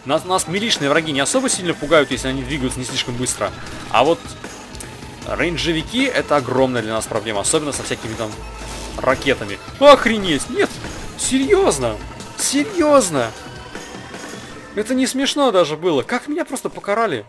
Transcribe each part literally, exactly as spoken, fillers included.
Нас, нас милишные враги не особо сильно пугают, если они двигаются не слишком быстро. А вот рейнджевики — это огромная для нас проблема. Особенно со всякими там ракетами. Охренеть! Нет! Серьезно! Серьезно! Это не смешно даже было. Как меня просто покарали.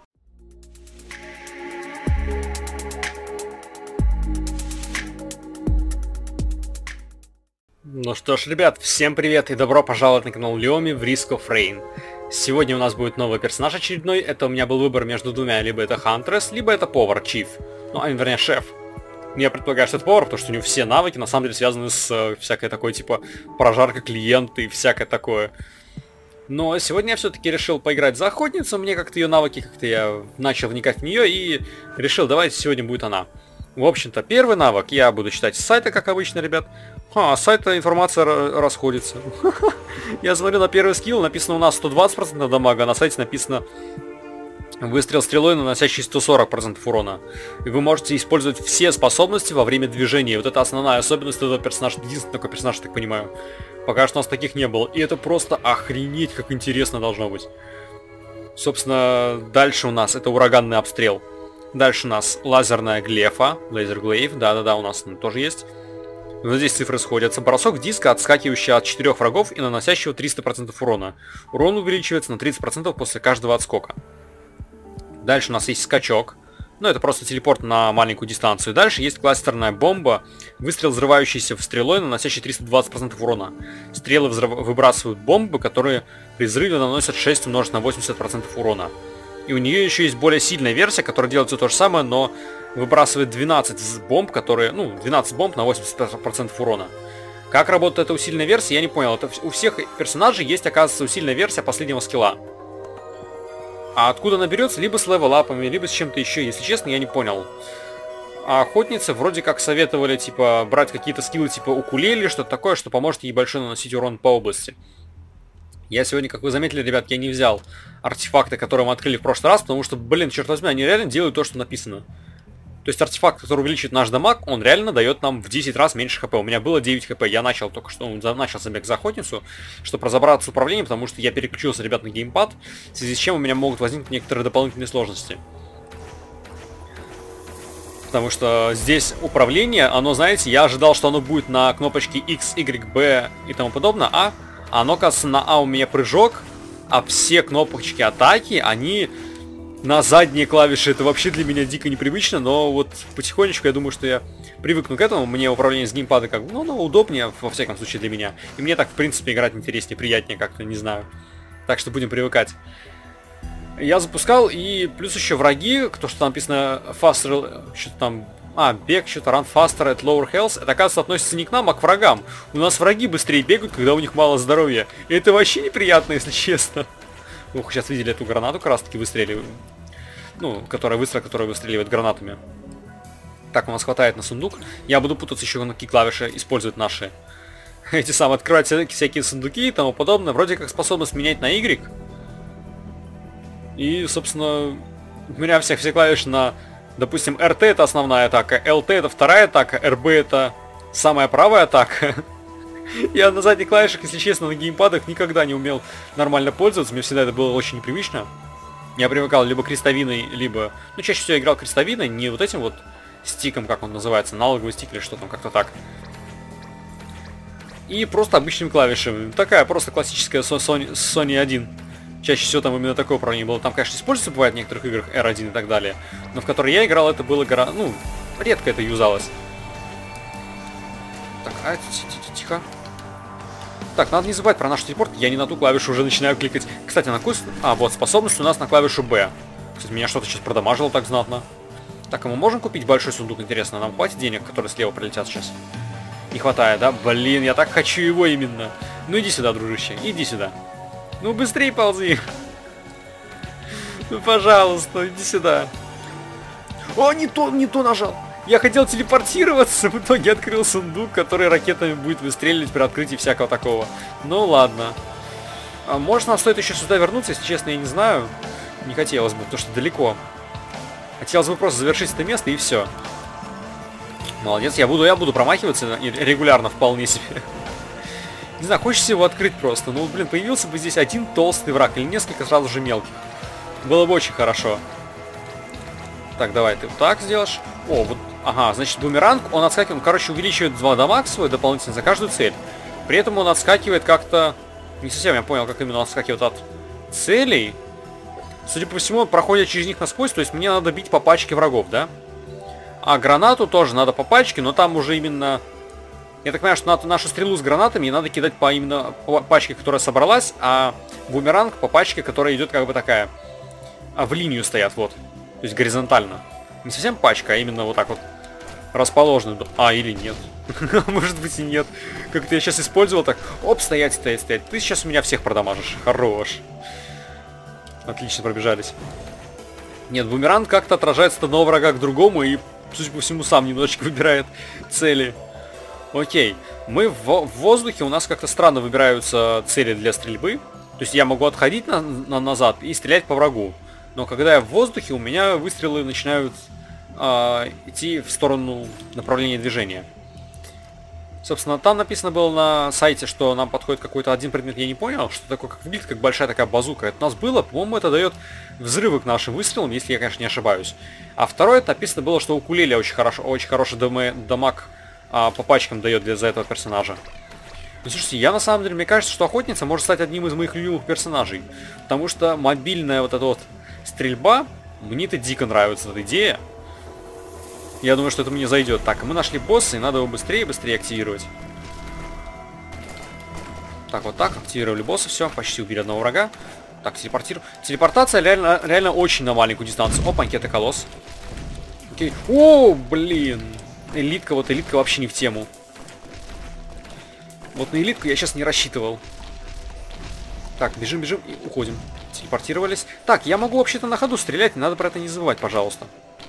Ну что ж, ребят, всем привет и добро пожаловать на канал Леоми в Risk of Rain. Сегодня у нас будет новый персонаж очередной. Это у меня был выбор между двумя. Либо это Хантресс, либо это повар, Чиф. Ну, а вернее, шеф. Я предполагаю, что это повар, потому что у него все навыки на самом деле связаны с э, всякой такой, типа, прожарка клиента и всякое такое. Но сегодня я все-таки решил поиграть за охотницу. Мне как-то ее навыки, как-то я начал вникать в нее и решил, давайте сегодня будет она. В общем-то, первый навык я буду читать с сайта, как обычно, ребят. А, с сайта информация расходится. Я смотрю на первый скилл, написано у нас сто двадцать процентов дамага, а на сайте написано выстрел стрелой, наносящий сто сорок процентов урона. И вы можете использовать все способности во время движения. Вот это основная особенность этого персонажа. Единственный такой персонаж, я так понимаю. Пока что у нас таких не было. И это просто охренеть, как интересно должно быть. Собственно, дальше у нас это ураганный обстрел. Дальше у нас лазерная глефа. Лазер глейв, да-да-да, у нас тоже есть. Но здесь цифры сходятся. Бросок диска, отскакивающий от четырёх врагов и наносящего триста процентов урона. Урон увеличивается на тридцать процентов после каждого отскока. Дальше у нас есть скачок. Ну, это просто телепорт на маленькую дистанцию. Дальше есть кластерная бомба. Выстрел, взрывающийся в стрелой, наносящий триста двадцать процентов урона. Стрелы взрыв... выбрасывают бомбы, которые при взрыве наносят шесть умножить на восемьдесят процентов урона. И у нее еще есть более сильная версия, которая делает все то же самое, но выбрасывает двенадцать бомб, которые, ну, двенадцать бомб на восемьдесят процентов урона. Как работает эта усиленная версия, я не понял. Это у всех персонажей есть, оказывается, усиленная версия последнего скилла. А откуда она берется? Либо с левелапами, либо с чем-то еще. Если честно, я не понял. А охотницы вроде как советовали, типа, брать какие-то скиллы, типа укулеле, что-то такое, что поможет ей большой наносить урон по области. Я сегодня, как вы заметили, ребят, я не взял артефакты, которые мы открыли в прошлый раз, потому что, блин, черт возьми, они реально делают то, что написано. То есть артефакт, который увеличит наш дамаг, он реально дает нам в десять раз меньше хп. У меня было девять хп, я начал только что, ну, начал забег за охотницу, чтобы разобраться с управлением, потому что я переключился, ребят, на геймпад, в связи с чем у меня могут возникнуть некоторые дополнительные сложности. Потому что здесь управление, оно, знаете, я ожидал, что оно будет на кнопочке X, Y, B и тому подобное, а оно, кажется, на А у меня прыжок, а все кнопочки атаки, они на задние клавиши. Это вообще для меня дико непривычно, но вот потихонечку я думаю, что я привыкну к этому. Мне управление с геймпада как бы, ну, ну, удобнее, во всяком случае, для меня. И мне так, в принципе, играть интереснее, приятнее как-то, не знаю. Так что будем привыкать. Я запускал, и плюс еще враги, то, что там написано faster, что-то там, а, бег, что-то run faster at lower health, это, оказывается, относится не к нам, а к врагам. У нас враги быстрее бегают, когда у них мало здоровья. И это вообще неприятно, если честно. Ух, сейчас видели эту гранату, как раз таки выстреливаю. Ну, которая выстрел, которая выстреливает гранатами. Так, у нас хватает на сундук. Я буду путаться еще, на какие клавиши используют наши. Эти самые, открывать всякие сундуки и тому подобное. Вроде как способность менять на Y. И, собственно, у меня всех все клавиши на, допустим, эр тэ это основная атака, эл тэ это вторая атака, эр бэ это самая правая атака. Я на задних клавишах, если честно, на геймпадах никогда не умел нормально пользоваться. Мне всегда это было очень непривычно. Я привыкал либо крестовиной, либо... Ну, чаще всего я играл крестовиной, не вот этим вот стиком, как он называется, аналоговый стик или что там, как-то так. И просто обычными клавишами. Такая просто классическая Sony, Sony один. Чаще всего там именно такое управление было. Там, конечно, используется, бывает в некоторых играх эр один и так далее. Но в которые я играл, это было гораздо... Ну, редко это юзалось. Так, а, тихо. Так, надо не забывать про наш телепорт. Я не на ту клавишу уже начинаю кликать. Кстати, на какую... А, вот, способность у нас на клавишу B. Кстати, меня что-то сейчас продамажило так знатно. Так, а мы можем купить большой сундук, интересно? Нам хватит денег, которые слева прилетят сейчас? Не хватает, да? Блин, я так хочу его именно. Ну иди сюда, дружище, иди сюда. Ну быстрее ползи. Ну, пожалуйста, иди сюда. О, не то, не то нажал. Я хотел телепортироваться, в итоге открыл сундук, который ракетами будет выстреливать при открытии всякого такого. Ну ладно. А может нам стоит еще сюда вернуться, если честно, я не знаю. Не хотелось бы, потому что далеко. Хотелось бы просто завершить это место и все. Молодец, я буду, я буду промахиваться регулярно вполне себе. Не знаю, хочется его открыть просто. Ну, блин, появился бы здесь один толстый враг или несколько сразу же мелких. Было бы очень хорошо. Так, давай ты вот так сделаешь. О, вот, ага, значит, бумеранг, он отскакивает, он, короче, увеличивает два дамаг свой дополнительно за каждую цель. При этом он отскакивает как-то... Не совсем я понял, как именно он отскакивает от целей. Судя по всему, он проходит через них насквозь, то есть мне надо бить по пачке врагов, да? А гранату тоже надо по пачке, но там уже именно... Я так понимаю, что надо нашу стрелу с гранатами надо кидать по именно по пачке, которая собралась, а бумеранг по пачке, которая идет как бы такая... А в линию стоят, вот. То есть горизонтально. Не совсем пачка, а именно вот так вот расположены. А, или нет. Может быть и нет. Как-то я сейчас использовал так. Оп, стоять, стоять, стоять. Ты сейчас у меня всех продамажишь. Хорош. Отлично пробежались. Нет, бумеранг как-то отражается от одного врага к другому и, судя по всему, сам немножечко выбирает цели. Окей. Мы в, в воздухе, у нас как-то странно выбираются цели для стрельбы. То есть я могу отходить на, на, назад и стрелять по врагу. Но когда я в воздухе, у меня выстрелы начинают э, идти в сторону направления движения. Собственно, там написано было на сайте, что нам подходит какой-то один предмет, я не понял, что такое, как выглядит, как большая такая базука. Это у нас было, по-моему, это дает взрывы к нашим выстрелам, если я, конечно, не ошибаюсь. А второе, это написано было, что укулеле очень, хорошо, очень хороший дамаг а, по пачкам дает для, за этого персонажа. Ну, слушайте, я на самом деле, мне кажется, что охотница может стать одним из моих любимых персонажей. Потому что мобильная вот эта вот стрельба, мне-то дико нравится эта идея. Я думаю, что это мне зайдет. Так, мы нашли босса, и надо его быстрее и быстрее активировать. Так, вот так, активировали босса, все, почти убили одного врага. Так, телепортирую. Телепортация реально, реально очень на маленькую дистанцию. Опаньки, это колосс. Окей. О, блин. Элитка, вот элитка вообще не в тему. Вот на элитку я сейчас не рассчитывал. Так, бежим, бежим и уходим. Телепортировались. Так, я могу вообще-то на ходу стрелять, не надо про это не забывать, пожалуйста.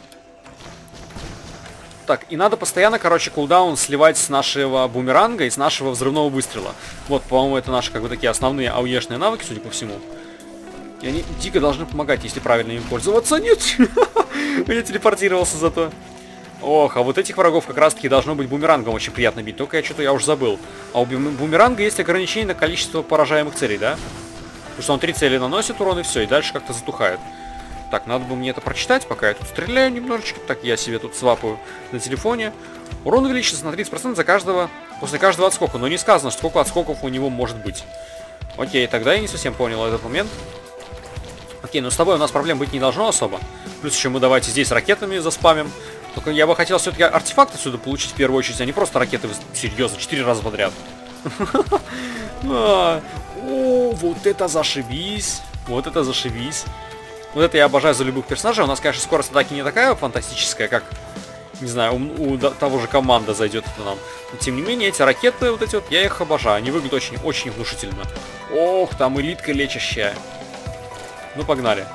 Так, и надо постоянно, короче, кулдаун сливать с нашего бумеранга и с нашего взрывного выстрела. Вот, по-моему, это наши, как бы, такие основные ауешные навыки, судя по всему. И они дико должны помогать, если правильно им пользоваться. Нет! Я телепортировался зато. Ох, а вот этих врагов как раз-таки должно быть бумерангом очень приятно бить. Только я что-то я уже забыл. А у бумеранга есть ограничение на количество поражаемых целей, да? Потому что он три цели наносит урон и все, и дальше как-то затухает. Так, надо бы мне это прочитать, пока я тут стреляю немножечко. Так, я себе тут свапаю на телефоне. Урон увеличится на тридцать процентов за каждого, после каждого отскока. Но не сказано, сколько отскоков у него может быть. Окей, тогда я не совсем понял этот момент. Окей, но с тобой у нас проблем быть не должно особо. Плюс еще мы давайте здесь ракетами заспамим. Только я бы хотел все-таки артефакт отсюда получить в первую очередь, а не просто ракеты. Серьезно, четыре раза подряд. О, вот это зашибись. Вот это зашибись. Вот это я обожаю за любых персонажей. У нас, конечно, скорость атаки не такая фантастическая, как, не знаю, у, у того же команда зайдет это нам. Но, тем не менее, эти ракеты, вот эти вот, я их обожаю. Они выглядят очень-очень внушительно. Ох, там элитка лечащая. Ну, погнали.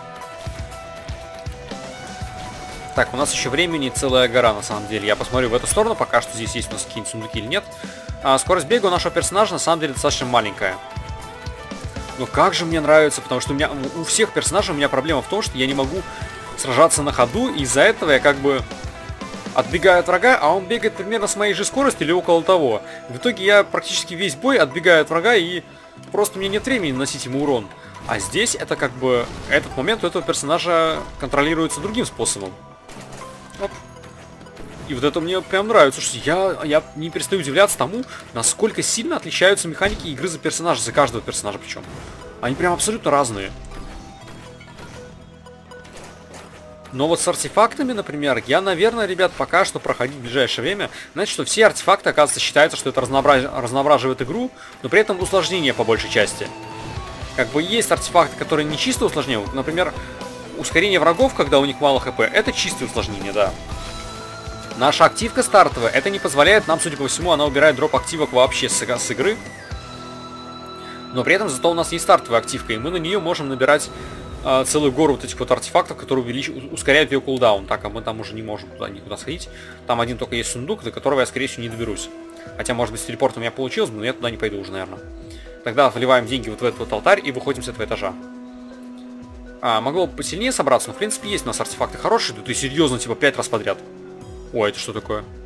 Так, у нас еще времени целая гора, на самом деле. Я посмотрю в эту сторону, пока что здесь есть у нас какие-нибудь сундуки или нет. А скорость бега у нашего персонажа, на самом деле, достаточно маленькая. Но как же мне нравится, потому что у меня у всех персонажей у меня проблема в том, что я не могу сражаться на ходу, и из-за этого я как бы отбегаю от врага, а он бегает примерно с моей же скоростью или около того. В итоге я практически весь бой отбегаю от врага, и просто мне нет времени наносить ему урон. А здесь это как бы, этот момент у этого персонажа контролируется другим способом. Оп. И вот это мне прям нравится, что я, я не перестаю удивляться тому, насколько сильно отличаются механики игры за персонажа, за каждого персонажа причем. Они прям абсолютно разные. Но вот с артефактами, например, я, наверное, ребят, пока что проходить в ближайшее время. Знаете, что все артефакты, оказывается, считается, что это разнообраз... разноображивает игру, но при этом усложнение по большей части. Как бы есть артефакты, которые не чисто усложняют. Например, ускорение врагов, когда у них мало хп, это чистое усложнение, да. Наша активка стартовая, это не позволяет нам, судя по всему, она убирает дроп активок вообще с, с игры. Но при этом зато у нас есть стартовая активка, и мы на нее можем набирать э, целую гору вот этих вот артефактов, которые увелич... ускоряют ее кулдаун. Так, а мы там уже не можем туда никуда сходить. Там один только есть сундук, до которого я, скорее всего, не доберусь. Хотя, может быть, с телепортом у меня получилось бы, но я туда не пойду уже, наверное. Тогда вливаем деньги вот в этот вот алтарь и выходим с этого этажа. А, могло бы посильнее собраться, но, в принципе, есть у нас артефакты хорошие. Да ты серьезно, типа, пять раз подряд. Ой, это что такое?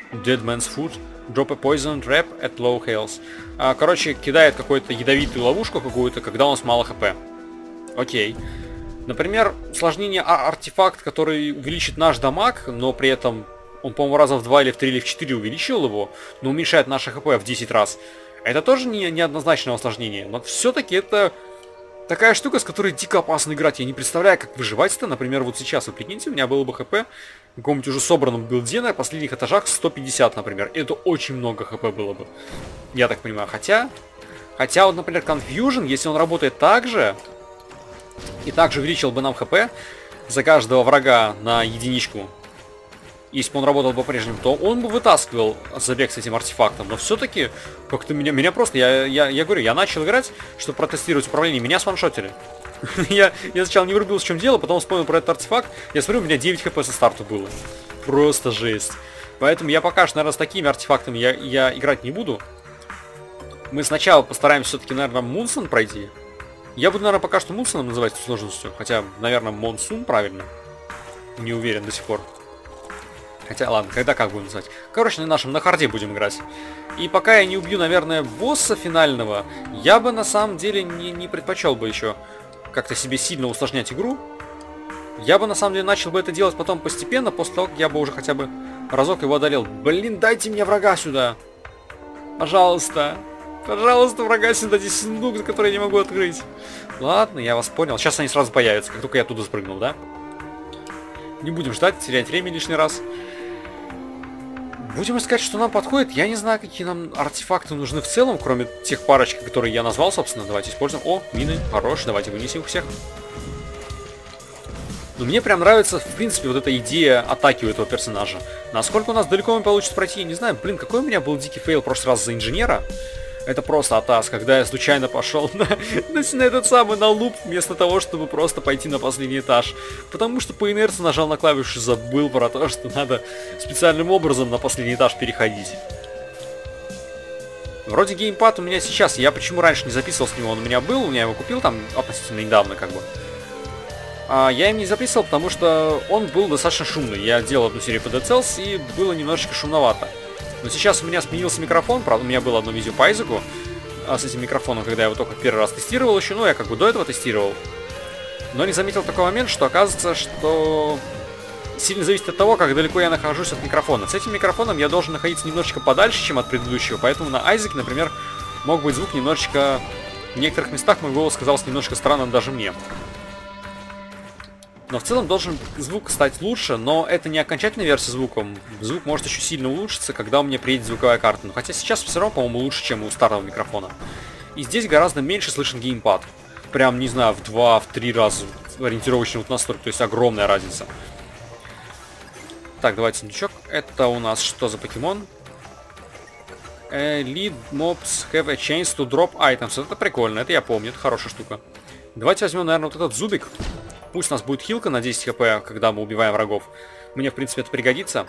Dead man's food. Drop a poison trap at low health. А, короче, кидает какую-то ядовитую ловушку какую-то, когда у нас мало хп. Окей. Например, усложнение артефакт, который увеличит наш дамаг, но при этом он, по-моему, раза в два или в три или в четыре увеличил его, но уменьшает наше хп в десять раз. Это тоже не, неоднозначное усложнение, но все-таки это такая штука, с которой дико опасно играть. Я не представляю, как выживать-то. Например, вот сейчас, вы прикиньте, у меня было бы хп в каком-нибудь уже собранном билде на последних этажах сто пятьдесят, например. Это очень много хп было бы. Я так понимаю. Хотя, хотя вот, например, Confusion, если он работает так же, и также увеличил бы нам хп за каждого врага на единичку, если бы он работал по-прежнему, то он бы вытаскивал забег с этим артефактом. Но все-таки, как-то меня, меня просто, я, я, я говорю, я начал играть, чтобы протестировать управление, меня сваншотили. я, я сначала не врубился, в чем дело, потом вспомнил про этот артефакт, я смотрю, у меня девять хп со старта было. Просто жесть. Поэтому я пока что, наверное, с такими артефактами я, я играть не буду. Мы сначала постараемся все-таки, наверное, Мунсон пройти. Я буду, наверное, пока что Мунсоном называть сложностью, хотя, наверное, Монсун правильно. Не уверен до сих пор. Хотя, ладно, когда как будем называть. Короче, на нашем, на харде будем играть. И пока я не убью, наверное, босса финального, я бы на самом деле не, не предпочел бы еще как-то себе сильно усложнять игру. Я бы на самом деле начал бы это делать потом постепенно, после того, как я бы уже хотя бы разок его одолел. Блин, дайте мне врага сюда. Пожалуйста. Пожалуйста, врага сюда. Здесь сундук, который я не могу открыть. Ладно, я вас понял. Сейчас они сразу появятся, как только я оттуда спрыгнул, да? Не будем ждать, терять время лишний раз. Будем искать, что нам подходит. Я не знаю, какие нам артефакты нужны в целом, кроме тех парочек, которые я назвал, собственно. Давайте используем. О, мины, хорош, давайте вынесем их всех. Но мне прям нравится, в принципе, вот эта идея атаки у этого персонажа. Насколько у нас далеко он получится пройти, я не знаю. Блин, какой у меня был дикий фейл в прошлый раз за инженера. Это просто атас, когда я случайно пошел на, на, на этот самый, на луп, вместо того, чтобы просто пойти на последний этаж. Потому что по инерции нажал на клавишу и забыл про то, что надо специальным образом на последний этаж переходить. Вроде геймпад у меня сейчас, я почему раньше не записывал с него, он у меня был, у меня его купил там относительно недавно, как бы. А я им не записывал, потому что он был достаточно шумный. Я делал одну серию по Dead Cells и было немножечко шумновато. Но сейчас у меня сменился микрофон, правда, у меня было одно видео по Айзеку а, с этим микрофоном, когда я его только первый раз тестировал еще, ну, я как бы до этого тестировал. Но не заметил такой момент, что оказывается, что сильно зависит от того, как далеко я нахожусь от микрофона. С этим микрофоном я должен находиться немножечко подальше, чем от предыдущего, поэтому на Айзеке, например, мог быть звук немножечко... В некоторых местах мой голос казался немножко странным даже мне. Но в целом должен звук стать лучше, но это не окончательная версия звука. Звук может еще сильно улучшиться, когда у меня приедет звуковая карта. Но хотя сейчас все равно, по-моему, лучше, чем у старого микрофона. И здесь гораздо меньше слышен геймпад. Прям, не знаю, в два-три раза ориентировочно вот настолько. То есть огромная разница. Так, давайте сундучок. Это у нас что за покемон? Lead mobs have a chance to drop items. Это прикольно, это я помню, это хорошая штука. Давайте возьмем, наверное, вот этот зубик. Пусть у нас будет хилка на десять хп, когда мы убиваем врагов. Мне, в принципе, это пригодится.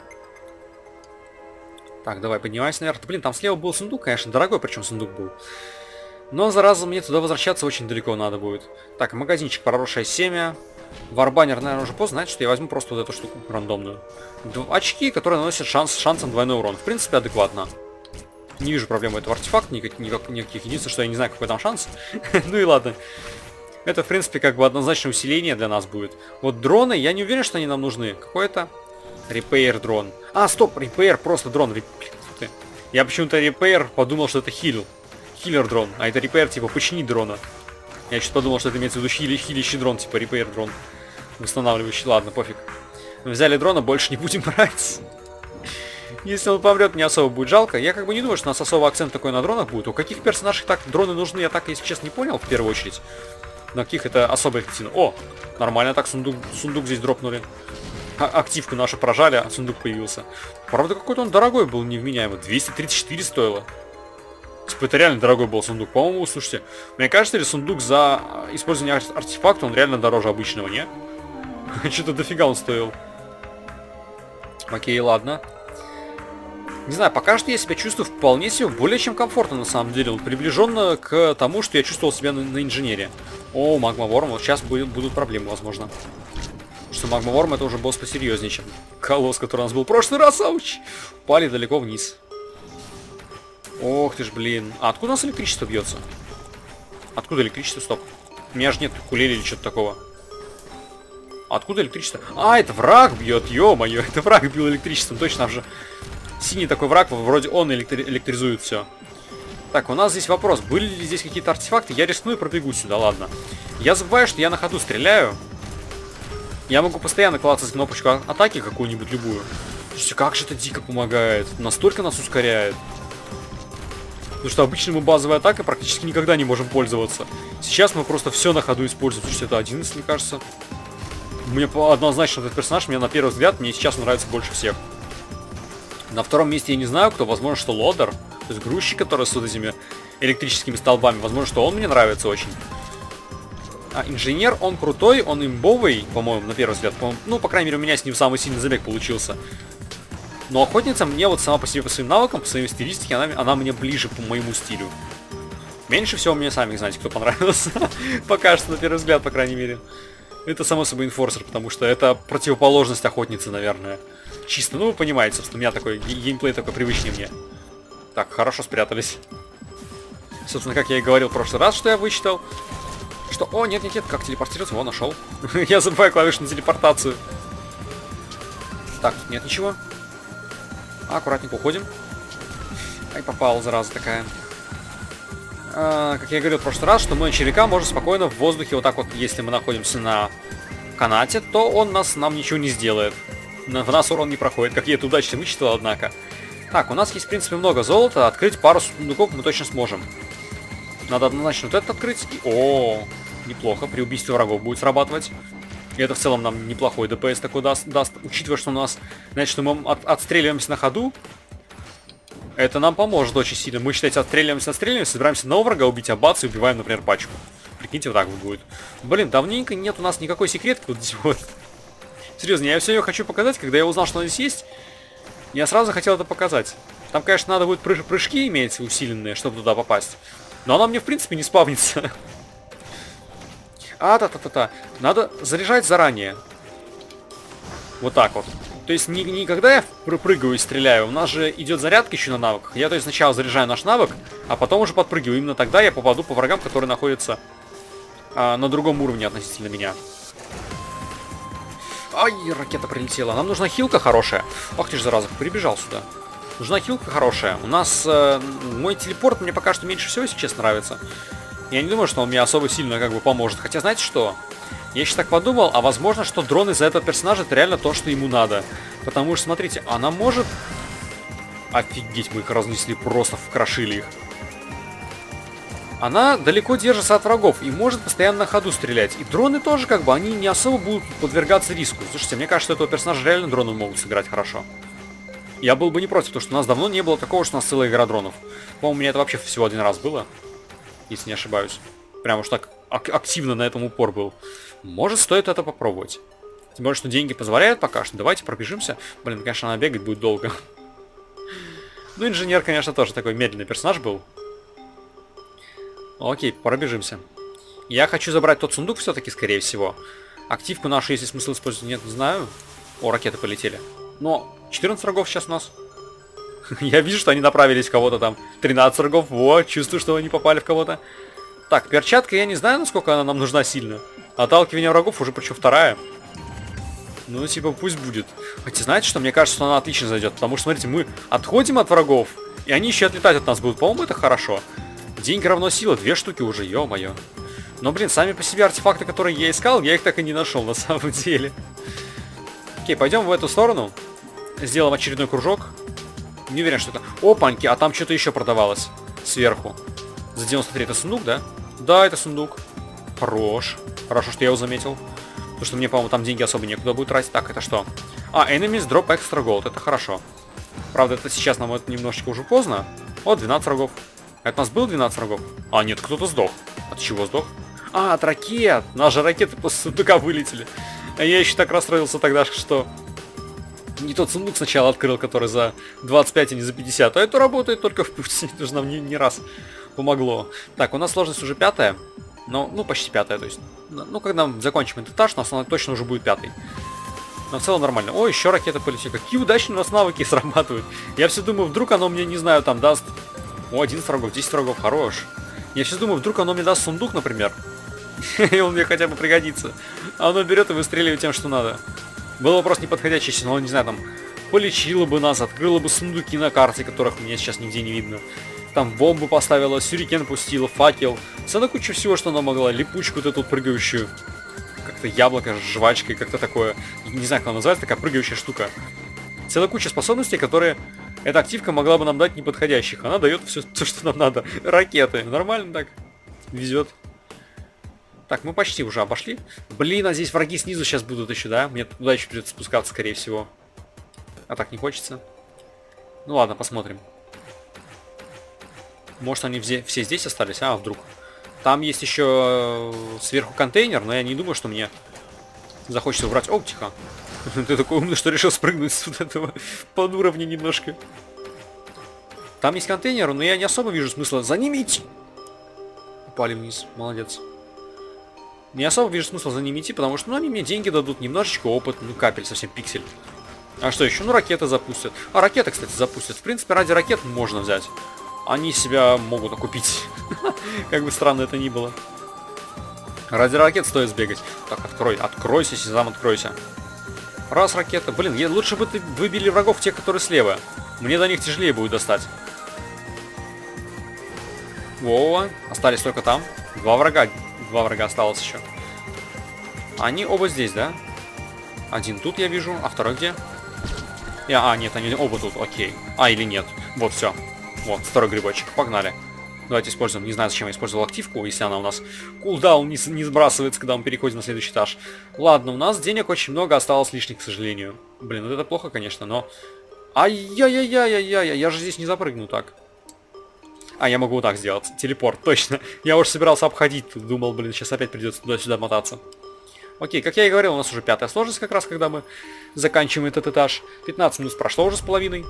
Так, давай, поднимайся наверх. Блин, там слева был сундук, конечно, дорогой, причем сундук был. Но, зараза, мне туда возвращаться очень далеко надо будет. Так, магазинчик, проросшее семя. Варбанер, наверное, уже поздно. Знаете, что я возьму просто вот эту штуку рандомную. Д очки, которые наносят шанс, шансом двойной урон. В принципе, адекватно. Не вижу проблемы этого артефакта никак, никак, никаких. Единственное, что я не знаю, какой там шанс. Ну и ладно. Это, в принципе, как бы однозначное усиление для нас будет. Вот дроны, я не уверен, что они нам нужны. Какой-то repair дрон. А, стоп, repair, просто дрон. Я почему-то repair подумал, что это heal. Хиллер дрон. А это repair, типа, починить дрона. Я чуть подумал, что это имеется в виду хили, хилящий дрон, типа repair дрон. Восстанавливающий. Ладно, пофиг. Взяли дрона, больше не будем брать. Если он помрет, не особо будет жалко. Я как бы не думаю, что у нас особо акцент такой на дронах будет. У каких персонажей так дроны нужны, я так, если честно, не понял, в первую очередь. На каких это особо эффективно. О, нормально так сундук, сундук здесь дропнули. А активку нашу прожали, а сундук появился. Правда, какой-то он дорогой был, невменяемый. двести тридцать четыре стоило. Типа, это реально дорогой был сундук. По-моему, слушайте, мне кажется, ли сундук за использование артефакта, он реально дороже обычного, не? Что-то дофига он стоил. Окей, ладно. Не знаю, пока что я себя чувствую вполне себе более чем комфортно, на самом деле. Вот, приближенно к тому, что я чувствовал себя на, на инженере. О, Магма Ворм, вот сейчас будет, будут проблемы, возможно. Потому что Магма Ворм это уже босс посерьезнее, чем колосс, который у нас был в прошлый раз, ауч, упали далеко вниз. Ох ты ж, блин. А откуда у нас электричество бьется? Откуда электричество? Стоп. У меня же нет кулели или что-то такого. Откуда электричество? А, это враг бьет, ё-моё, это враг бил электричеством, точно, там же синий такой враг, вроде он электри электризует все. Так, у нас здесь вопрос, были ли здесь какие-то артефакты? Я рискну и пробегу сюда, ладно. Я забываю, что я на ходу стреляю. Я могу постоянно клацать кнопочку атаки какую-нибудь, любую. Слушайте, как же это дико помогает, настолько нас ускоряет. Потому что обычно мы базовой атакой практически никогда не можем пользоваться. Сейчас мы просто все на ходу используем. Слушайте, это одиннадцать, мне кажется. Мне однозначно этот персонаж, мне на первый взгляд, мне сейчас нравится больше всех. На втором месте я не знаю, кто, возможно, что Лодер. То есть грузчик, который с вот этими электрическими столбами. Возможно, что он мне нравится очень. А инженер, он крутой, он имбовый, по-моему, на первый взгляд. По ну, по крайней мере, у меня с ним самый сильный забег получился. Но охотница мне вот сама по себе, по своим навыкам, по своей стилистике, она, она мне ближе по моему стилю. Меньше всего мне сами, знаете, кто понравился. Пока что, на первый взгляд, по крайней мере. Это, само собой, инфорсер, потому что это противоположность охотницы, наверное. Чисто, ну, вы понимаете, собственно, у меня такой геймплей такой привычный мне. Так, хорошо спрятались. Собственно, как я и говорил в прошлый раз, что я вычитал. Что, о, нет-нет-нет, как телепортироваться? Во, нашел. Я забываю клавишу на телепортацию. Так, тут нет ничего. Аккуратненько уходим. Ай, попала, зараза такая. А, как я говорил в прошлый раз, что мы червяка можем спокойно в воздухе, вот так вот, если мы находимся на канате, то он нас, нам ничего не сделает. В нас урон не проходит, как я это удачно вычитал, однако. Так, у нас есть, в принципе, много золота, открыть пару сундуков мы точно сможем. Надо однозначно вот этот открыть. И... О, неплохо, при убийстве врагов будет срабатывать. И это в целом нам неплохой ДПС такой даст, даст. Учитывая, что у нас, знаете, что мы от, отстреливаемся на ходу, это нам поможет очень сильно. Мы, считайте, отстреливаемся, отстреливаемся, собираемся нового врага убить, а бац, и убиваем, например, пачку. Прикиньте, вот так вот будет. Блин, давненько нет у нас никакой секретки вот здесь вот. Серьезно, я все ее хочу показать, когда я узнал, что она здесь есть. Я сразу хотел это показать. Там, конечно, надо будет прыг прыжки иметь усиленные, чтобы туда попасть. Но она мне, в принципе, не спавнится. А, та-та-та-та. Надо заряжать заранее. Вот так вот. То есть не, не когда я прыгаю и стреляю, у нас же идет зарядка еще на навыках. Я, то есть, сначала заряжаю наш навык, а потом уже подпрыгиваю. Именно тогда я попаду по врагам, которые находятся а, на другом уровне относительно меня. Ай, ракета прилетела. Нам нужна хилка хорошая. Ах ты ж, зараза, прибежал сюда. Нужна хилка хорошая. У нас э, мой телепорт мне пока что меньше всего, если честно, нравится. Я не думаю, что он мне особо сильно как бы поможет. Хотя, знаете что? Я еще так подумал, а возможно, что дрон из-за этого персонажа это реально то, что ему надо. Потому что, смотрите, она может... Офигеть, мы их разнесли, просто вкрошили их. Она далеко держится от врагов и может постоянно на ходу стрелять. И дроны тоже, как бы, они не особо будут подвергаться риску. Слушайте, мне кажется, что этого персонажа реально дроны могут сыграть хорошо. Я был бы не против, потому что у нас давно не было такого, что у нас целая игра дронов. По-моему, у меня это вообще всего один раз было. Если не ошибаюсь. Прям уж так ак активно на этом упор был. Может, стоит это попробовать. Тем более, что деньги позволяют пока что. Давайте пробежимся. Блин, конечно, она бегать будет долго. Ну, инженер, конечно, тоже такой медленный персонаж был. Окей, пробежимся. Я хочу забрать тот сундук все-таки, скорее всего. Активку нашу, если смысл использовать, нет, не знаю. О, ракеты полетели. Но четырнадцать врагов сейчас у нас. Я вижу, что они направились в кого-то там. тринадцать врагов. Во, чувствую, что они попали в кого-то. Так, перчатка, я не знаю, насколько она нам нужна сильно. Отталкивание врагов уже причем вторая. Ну, типа, пусть будет. Хотя, знаете что, мне кажется, что она отлично зайдет. Потому что, смотрите, мы отходим от врагов, и они еще отлетать от нас будут. По-моему, это хорошо. Деньги равно сила, две штуки уже, ё-моё. Но, блин, сами по себе артефакты, которые я искал, я их так и не нашел на самом деле. Окей, пойдем в эту сторону. Сделаем очередной кружок. Не уверен, что это... Опаньки, а там что-то еще продавалось сверху. За девяносто три это сундук, да? Да, это сундук. Хорош. Хорошо, что я его заметил. Потому что мне, по-моему, там деньги особо некуда будет тратить. Так, это что? А, enemies drop extra gold. Это хорошо. Правда, это сейчас нам это немножечко уже поздно. О, двенадцать врагов. Это у нас было двенадцать врагов? А, нет, кто-то сдох. От чего сдох? А, от ракет. Наши ракеты после сундука вылетели. А я еще так расстроился тогда, что... Не тот сундук сначала открыл, который за двадцать пять, а не за пятьдесят. А это работает только в пути. Это же нам не, не раз помогло. Так, у нас сложность уже пятая. Ну, ну, почти пятая, то есть. Ну, когда мы закончим этот этаж, у нас она точно уже будет пятый. Но в целом нормально. О, еще ракета полетела. Какие удачные у нас навыки срабатывают. Я все думаю, вдруг оно мне, не знаю, там даст... О, одиннадцать врагов, десять врагов, хорош. Я все думаю, вдруг оно мне даст сундук, например. И он мне хотя бы пригодится. А оно берет и выстреливает тем, что надо. Был вопрос неподходящий, если оно, не знаю, там... Полечило бы нас, открыло бы сундуки на карте, которых меня сейчас нигде не видно. Там бомбу поставила, сюрикен пустила, факел. Целая куча всего, что она могла. Липучку вот эту прыгающую. Как-то яблоко с жвачкой, как-то такое. Не знаю, как она называется, такая прыгающая штука. Целая куча способностей, которые эта активка могла бы нам дать неподходящих. Она дает все то, что нам надо. Ракеты. Нормально так. Везет. Так, мы почти уже обошли. Блин, а здесь враги снизу сейчас будут еще, да? Мне туда еще придется спускаться, скорее всего. А так не хочется. Ну ладно, посмотрим. Может, они все, все здесь остались? А, вдруг. Там есть еще сверху контейнер, но я не думаю, что мне захочется убрать. О, тихо. Ты такой умный, что решил спрыгнуть с вот этого под уровня немножко. Там есть контейнер, но я не особо вижу смысла за ними идти. Упали вниз. Молодец. Не особо вижу смысла за ними идти, потому что ну, они мне деньги дадут, немножечко опыт, ну капель, совсем пиксель. А что еще? Ну ракеты запустят. А ракеты, кстати, запустят. В принципе, ради ракет можно взять. Они себя могут окупить. Как бы странно это ни было. Ради ракет стоит сбегать. Так, открой. Откройся, Сезам, откройся. Раз ракета. Блин, я, лучше бы ты выбили врагов, тех, которые слева. Мне до них тяжелее будет достать. Во, остались только там. Два врага. Два врага осталось еще. Они оба здесь, да? Один тут я вижу, а второй где? Я, а, нет, они оба тут, окей. А, или нет. Вот, все. Вот, второй грибочек. Погнали. Давайте используем. Не знаю, зачем я использовал активку, если она у нас кулдаун не, не сбрасывается, когда мы переходим на следующий этаж. Ладно, у нас денег очень много осталось лишних, к сожалению. Блин, вот это плохо, конечно, но... Ай-яй-яй-яй-яй-яй, я же здесь не запрыгну так. А, я могу вот так сделать. Телепорт, точно. Я уже собирался обходить тут. Думал, блин, сейчас опять придется туда-сюда мотаться. Окей, как я и говорил, у нас уже пятая сложность, как раз, когда мы заканчиваем этот этаж. пятнадцать минут прошло уже с половиной.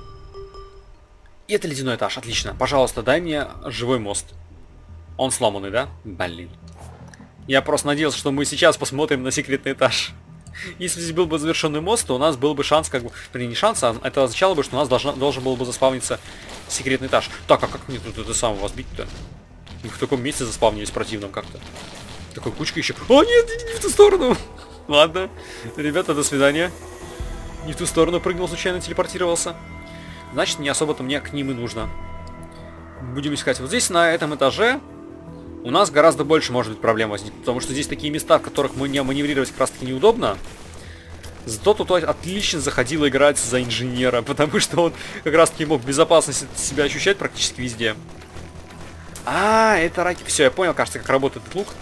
И это ледяной этаж, отлично. Пожалуйста, дай мне живой мост. Он сломанный, да? Блин. Я просто надеялся, что мы сейчас посмотрим на секретный этаж. Если здесь был бы завершенный мост, то у нас был бы шанс, как бы... Блин, не шанс, а это означало бы, что у нас должна, должен был бы заспавниться секретный этаж. Так, а как мне тут это самое возбить-то? Мы в таком месте заспавнились противном как-то. Такой кучка еще. О, нет, не, не в ту сторону. Ладно. Ребята, до свидания. Не в ту сторону прыгнул, случайно телепортировался. Значит, не особо-то мне к ним и нужно. Будем искать. Вот здесь, на этом этаже, у нас гораздо больше может быть проблем возникнуть. Потому что здесь такие места, в которых мы не маневрировать как раз таки неудобно. Зато тут отлично заходил играть за инженера. Потому что он как раз таки мог безопасность себя ощущать практически везде. А, это раки. Все, я понял, кажется, как работает этот лук.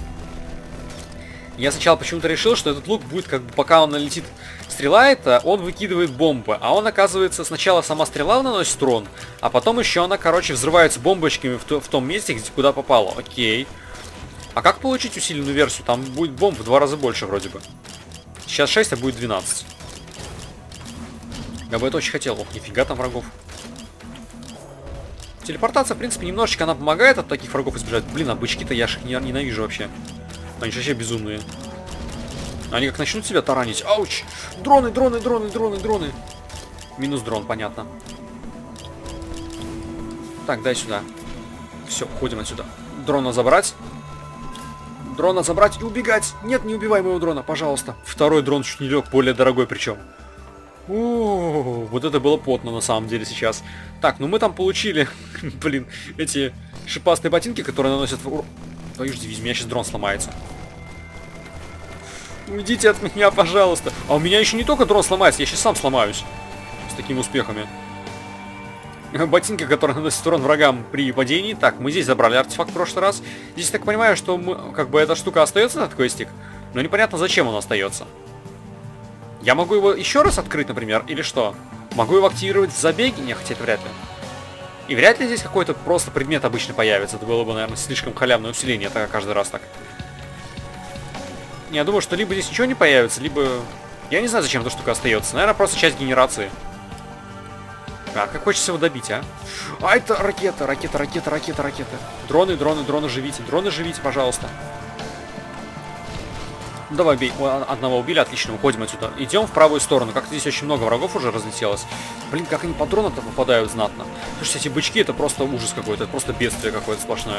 Я сначала почему-то решил, что этот лук будет, как бы, пока он налетит стрела эта, он выкидывает бомбы. А он, оказывается, сначала сама стрела наносит урон, а потом еще она, короче, взрывается бомбочками в, то, в том месте, где, куда попало. Окей. А как получить усиленную версию? Там будет бомб в два раза больше, вроде бы. Сейчас шесть, а будет двенадцать. Я бы это очень хотел. Ох, нифига там врагов. Телепортация, в принципе, немножечко она помогает от таких врагов избежать. Блин, а бычки-то я ж их ненавижу вообще. Они же вообще безумные. Они как начнут себя таранить. Ауч! Дроны, дроны, дроны, дроны, дроны. Минус дрон, понятно. Так, дай сюда. Все, уходим отсюда. Дрона забрать. Дрона забрать и убегать. Нет, не убивай моего дрона, пожалуйста. Второй дрон чуть не лег, более дорогой причем. О, вот это было потно на самом деле сейчас. Так, ну мы там получили, блин, эти шипастые ботинки, которые наносят... Твою ж дивизию, у меня сейчас дрон сломается. Уйдите от меня, пожалуйста. А у меня еще не только дрон сломается, я сейчас сам сломаюсь. С такими успехами. Ботинки, которые наносят урон врагам при падении. Так, мы здесь забрали артефакт в прошлый раз. Здесь, так понимаю, что мы, как бы эта штука остается, этот квестик. Но непонятно, зачем он остается. Я могу его еще раз открыть, например, или что? Могу его активировать в забеге? Не, хотя это вряд ли. И вряд ли здесь какой-то просто предмет обычно появится. Это было бы, наверное, слишком халявное усиление. Это каждый раз так. Я думаю, что либо здесь ничего не появится, либо... Я не знаю, зачем эта штука остается. Наверное, просто часть генерации. А, как хочется его добить, а? А, это ракета, ракета, ракета, ракета, ракета. Дроны, дроны, дроны, живите. Дроны, живите, пожалуйста. Давай, бей. О, одного убили, отлично, уходим отсюда. Идем в правую сторону. Как-то здесь очень много врагов уже разлетелось. Блин, как они по дронам-то попадают знатно. Слушайте, эти бычки, это просто ужас какой-то, это просто бедствие какое-то сплошное.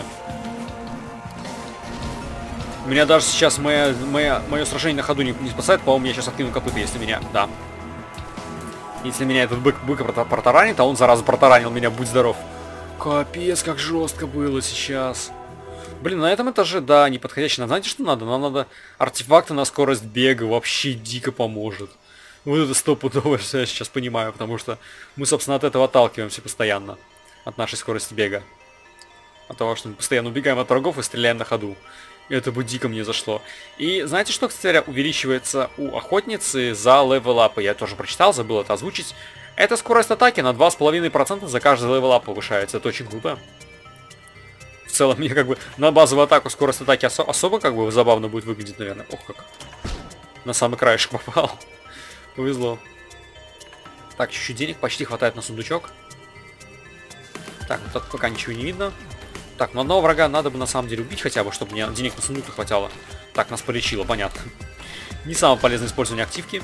Меня даже сейчас мое, мое, мое сражение на ходу не, не спасает. По-моему, я сейчас откину копыта, если меня... Да. Если меня этот бык, бык протаранит, а он, зараза, протаранил меня, будь здоров. Капец, как жестко было сейчас. Блин, на этом этаже, да, неподходящий. Нам знаете, что надо? Нам надо артефакты на скорость бега. Вообще дико поможет. Вот это стопудово, что я сейчас понимаю. Потому что мы, собственно, от этого отталкиваемся постоянно. От нашей скорости бега. От того, что мы постоянно убегаем от врагов и стреляем на ходу. И это бы дико мне зашло. И знаете, что, кстати, увеличивается у охотницы за левел-апы? Я тоже прочитал, забыл это озвучить. Это скорость атаки на два с половиной процента за каждый левел-ап повышается. Это очень круто. В целом, мне как бы на базовую атаку скорость атаки осо особо как бы забавно будет выглядеть, наверное. Ох, как. На самый краешек попал. Повезло. Так, чуть-чуть денег почти хватает на сундучок. Так, вот тут пока ничего не видно. Так, ну одного врага надо бы на самом деле убить хотя бы, чтобы мне денег на сундук хватало. Так, нас полечило, понятно. Не самое полезное использование активки.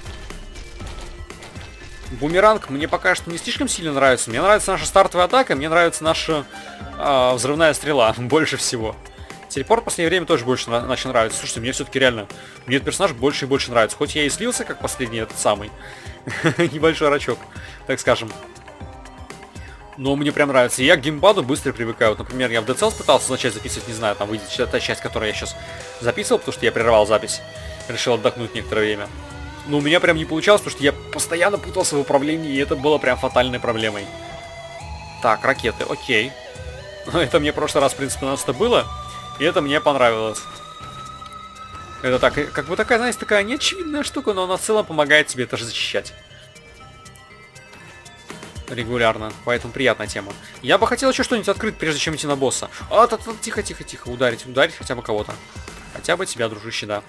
Бумеранг мне пока что не слишком сильно нравится. Мне нравится наша стартовая атака, мне нравится наша э, взрывная стрела больше всего. Телепорт в последнее время тоже больше на начал нравиться. Слушайте, мне все-таки реально, мне этот персонаж больше и больше нравится. Хоть я и слился, как последний этот самый небольшой рачок, так скажем. Но мне прям нравится. И я к геймпаду быстро привыкаю. Вот, например, я в Dead Cells пытался начать записывать, не знаю, там выйдет та часть, которую я сейчас записывал, потому что я прервал запись. Решил отдохнуть некоторое время. Но у меня прям не получалось, потому что я постоянно путался в управлении, и это было прям фатальной проблемой. Так, ракеты, окей. Это мне в прошлый раз, в принципе, у нас-то было, и это мне понравилось. Это так, как бы такая, знаете, такая неочевидная штука, но она в целом помогает тебе это же защищать. Регулярно, поэтому приятная тема. Я бы хотел еще что-нибудь открыть, прежде чем идти на босса. А, та -та, тихо, тихо, тихо, ударить, ударить хотя бы кого-то. Хотя бы тебя, дружище, да.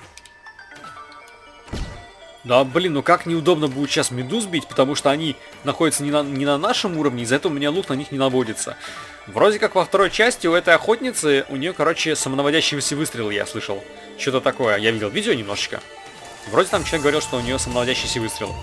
Да, блин, ну как неудобно будет сейчас медуз бить, потому что они находятся не на, не на нашем уровне, из-за этого у меня лук на них не наводится. Вроде как во второй части у этой охотницы, у нее, короче, самонаводящиеся выстрелы, я слышал. Что-то такое, я видел видео немножечко. Вроде там человек говорил, что у нее самонаводящиеся выстрелы.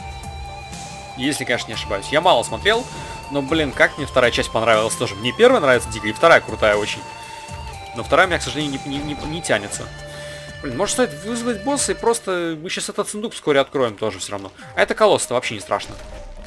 Если, конечно, не ошибаюсь. Я мало смотрел, но, блин, как мне вторая часть понравилась тоже. Мне первая нравится дико, и вторая крутая очень. Но вторая меня, к сожалению, не, не, не, не тянется. Блин, может стоит вызвать босса и просто мы сейчас этот сундук вскоре откроем тоже все равно. А это колосс-то вообще не страшно.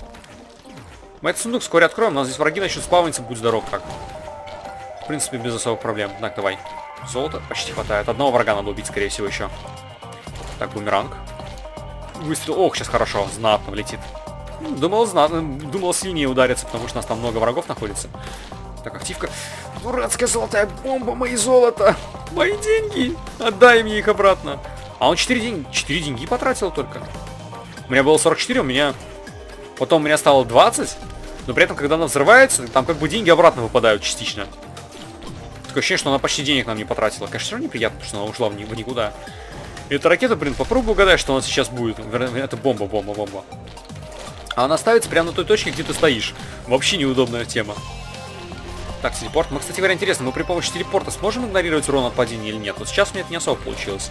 Мы этот сундук вскоре откроем, у нас здесь враги начнут спавниться, будь здоров как. В принципе, без особых проблем. Так, давай. Золото почти хватает. Одного врага надо убить, скорее всего, еще. Так, бумеранг. Выстрел. Ох, сейчас хорошо, знатно влетит. Думал, знатно, думал сильнее удариться, потому что у нас там много врагов находится. Так, активка. Дурацкая золотая бомба, мои золото. Мои деньги. Отдай мне их обратно. А он четыре деньги, четыре деньги потратил только. У меня было сорок четыре, у меня... Потом у меня стало двадцать. Но при этом, когда она взрывается, там как бы деньги обратно выпадают частично. Такое ощущение, что она почти денег нам не потратила. Конечно, все равно неприятно, потому что она ушла в, ни в никуда. И эта ракета, блин, попробуй угадать, что она сейчас будет. Это бомба, бомба, бомба. А она ставится прямо на той точке, где ты стоишь. Вообще неудобная тема. Так, телепорт. Мы, кстати говоря, интересно, мы при помощи телепорта сможем игнорировать урон от падения или нет? Вот сейчас у меня это не особо получилось.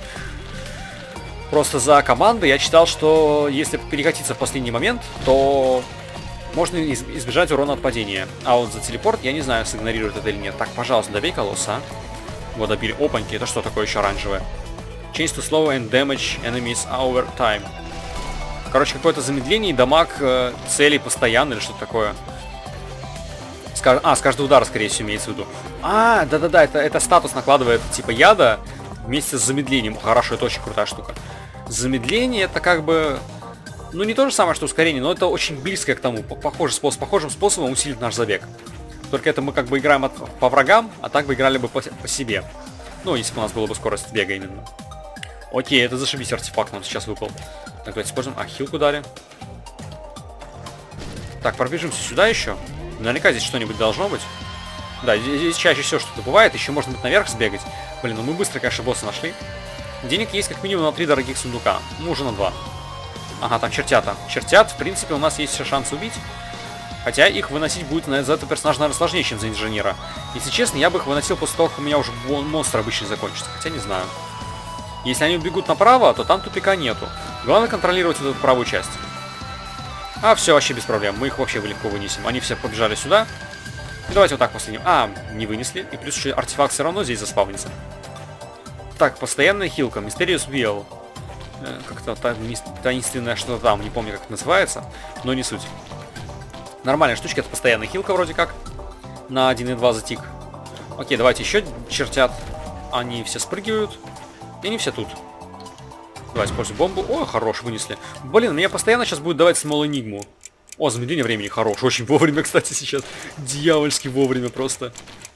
Просто за командой я читал, что если перекатиться в последний момент, то можно избежать урона от падения. А вот за телепорт я не знаю, сигнорирует это или нет. Так, пожалуйста, добей колосса. Вот добили. Опаньки, это что такое еще оранжевое? Change to slow and damage enemies over time. Короче, какое-то замедление и дамаг э, целей постоянно или что-то такое. Скаж... А, с каждого удара, скорее всего, имеется в виду. А, да-да-да, это, это статус накладывает типа яда вместе с замедлением. Хорошо, это очень крутая штука. Замедление это как бы... Ну, не то же самое, что ускорение, но это очень близкое к тому. Похожий способ, похожим способом усилить наш забег. Только это мы как бы играем от... по врагам, а так бы играли бы по... по себе. Ну, если бы у нас была бы скорость бега именно. Окей, это зашибись артефакт нам сейчас выпал. Так, давайте используем. А, хилку дали. Так, пробежимся сюда еще. Наверняка здесь что-нибудь должно быть. Да, здесь чаще всего что-то бывает. Еще можно быть наверх сбегать. Блин, ну мы быстро, конечно, босса нашли. Денег есть как минимум на три дорогих сундука. Ну, уже на два. Ага, там чертята. Чертят, в принципе, у нас есть все шансы убить. Хотя их выносить будет за этого персонажа, наверное, сложнее, чем за инженера. Если честно, я бы их выносил после того, как у меня уже монстр обычно закончится. Хотя не знаю. Если они убегут направо, то там тупика нету. Главное контролировать вот эту правую часть. А, все, вообще без проблем. Мы их вообще легко вынесем. Они все побежали сюда. Давайте вот так последним. А, не вынесли. И плюс еще артефакт все равно здесь заспавнится. Так, постоянная хилка. Mysterious Wheel. Э, Как-то та, таинственное что-то там. Не помню, как это называется. Но не суть. Нормальная штучка. Это постоянная хилка вроде как. На один и два затик. Окей, давайте еще чертят. Они все спрыгивают. И они все тут. Давай, используем бомбу. О, хорош, вынесли. Блин, меня постоянно сейчас будет давать Small Enigma. О, замедление времени хорош. Очень вовремя, кстати, сейчас. Дьявольски вовремя просто.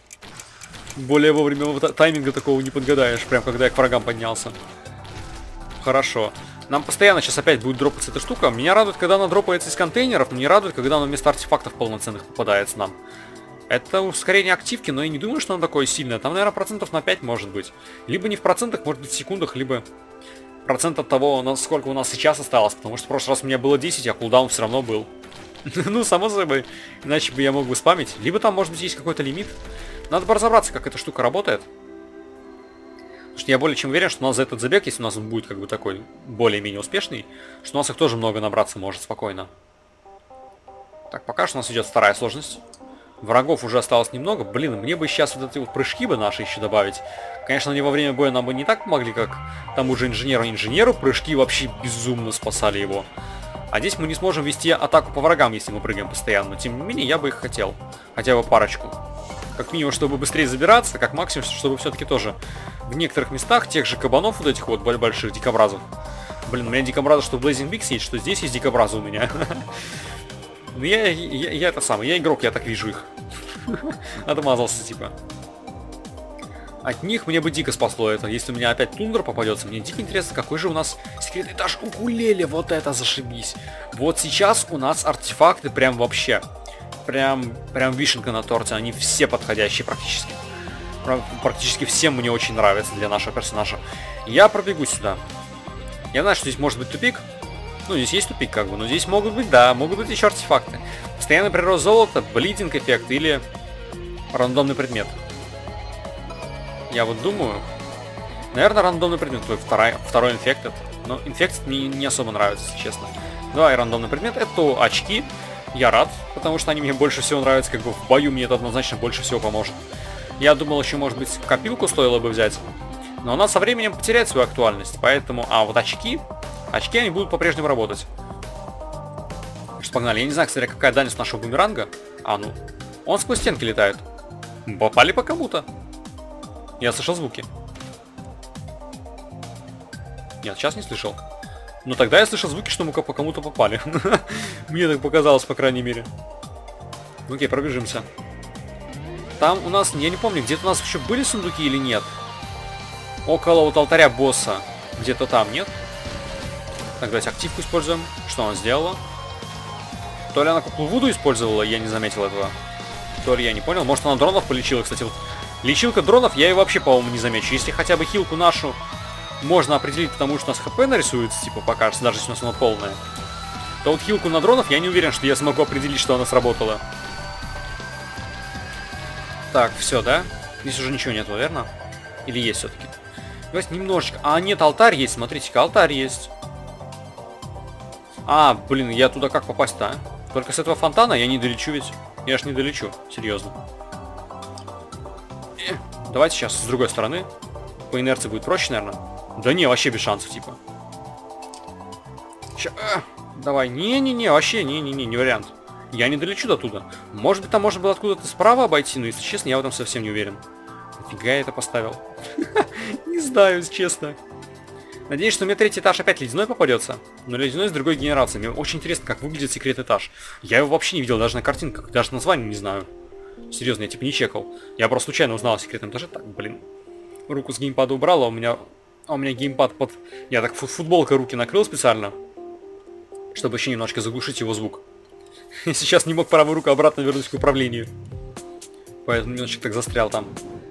Более вовремя тайминга такого не подгадаешь. Прям когда я к врагам поднялся. Хорошо. Нам постоянно сейчас опять будет дропаться эта штука. Меня радует, когда она дропается из контейнеров. Мне радует, когда она вместо артефактов полноценных попадается нам. Это ускорение активки, но я не думаю, что оно такое сильное. Там, наверное, процентов на пять может быть. Либо не в процентах, может быть в секундах, либо процент от того, насколько у нас сейчас осталось. Потому что в прошлый раз у меня было десять, а кулдаун все равно был. Ну, само собой. Иначе бы я мог бы спамить. Либо там, может быть, есть какой-то лимит. Надо бы разобраться, как эта штука работает. Потому что я более чем уверен, что у нас за этот забег, если у нас он будет как бы такой более-менее успешный, что у нас их тоже много набраться может спокойно. Так, пока что у нас идет вторая сложность. Врагов уже осталось немного. Блин, мне бы сейчас вот эти вот прыжки бы наши еще добавить. Конечно, они во время боя нам бы не так помогли, как тому же инженеру. Инженеру прыжки вообще безумно спасали его. А здесь мы не сможем вести атаку по врагам, если мы прыгаем постоянно. Но тем не менее, я бы их хотел. Хотя бы парочку. Как минимум, чтобы быстрее забираться, как максимум, чтобы все-таки тоже в некоторых местах тех же кабанов вот этих вот больших дикобразов. Блин, у меня дикобразы, что в Blazing Bix есть, что здесь есть дикобразы у меня. Ну я, я, я это самое, я игрок, я так вижу их. Отмазался, типа. От них мне бы дико спасло это. Если у меня опять тундра попадется, мне дико интересно, какой же у нас секретный этаж укулеле. Вот это зашибись. Вот сейчас у нас артефакты прям вообще. Прям, прям вишенка на торте. Они все подходящие практически. Практически всем мне очень нравятся для нашего персонажа. Я пробегу сюда. Я знаю, что здесь может быть тупик. Ну, здесь есть тупик, как бы, но здесь могут быть, да, могут быть еще артефакты. Постоянный прирост золота, блидинг эффект или рандомный предмет. Я вот думаю, наверное, рандомный предмет, твой второй, второй инфектед. Но инфектед мне не особо нравится, если честно. Давай, рандомный предмет, это очки. Я рад, потому что они мне больше всего нравятся, как бы в бою мне это однозначно больше всего поможет. Я думал, еще, может быть, копилку стоило бы взять. Но она со временем потеряет свою актуальность, поэтому... А, вот очки... Очки, они будут по-прежнему работать. Так что погнали. Я не знаю, кстати, какая дальность нашего бумеранга. А, ну. Он сквозь стенки летает. Попали по кому-то. Я слышал звуки. Нет, сейчас не слышал. Но тогда я слышал звуки, что мы по кому-то попали. Мне так показалось, по крайней мере. Окей, пробежимся. Там у нас, я не помню, где-то у нас еще были сундуки или нет. Около вот алтаря босса. Где-то там, нет? Так, давайте активку используем. Что она сделала? То ли она куклу Вуду использовала, я не заметил этого. То ли я не понял. Может, она дронов полечила. Кстати, вот лечилка дронов я ее вообще, по-моему, не замечу. Если хотя бы хилку нашу можно определить, потому что у нас хп нарисуется, типа, покажется, даже если у нас она полная, то вот хилку на дронов я не уверен, что я смогу определить, что она сработала. Так, все, да? Здесь уже ничего нет, верно? Или есть все-таки? Давайте немножечко. А, нет, алтарь есть, смотрите-ка, алтарь есть. А, блин, я туда как попасть-то, а? Только с этого фонтана я не долечу ведь. Я ж не долечу, серьезно. Э, давайте сейчас с другой стороны. По инерции будет проще, наверное. Да не, вообще без шансов, типа. Ща, э, давай, не-не-не, вообще, не-не-не, не вариант. Я не долечу до туда. Может быть, там можно было откуда-то справа обойти, но, если честно, я в этом совсем не уверен. Нафига я это поставил? Не знаю, если честно. Надеюсь, что мне третий этаж опять ледяной попадется. Но ледяной с другой генерацией. Мне очень интересно, как выглядит секрет этаж. Я его вообще не видел даже на картинках. Даже название не знаю. Серьезно, я типа не чекал. Я просто случайно узнал о секретном этаже. Так, блин. Руку с геймпада убрал, а у меня... А у меня геймпад под... Я так футболкой руки накрыл специально. Чтобы еще немножко заглушить его звук. Я сейчас не мог правую руку обратно вернуть к управлению. Поэтому немножечко так застрял там.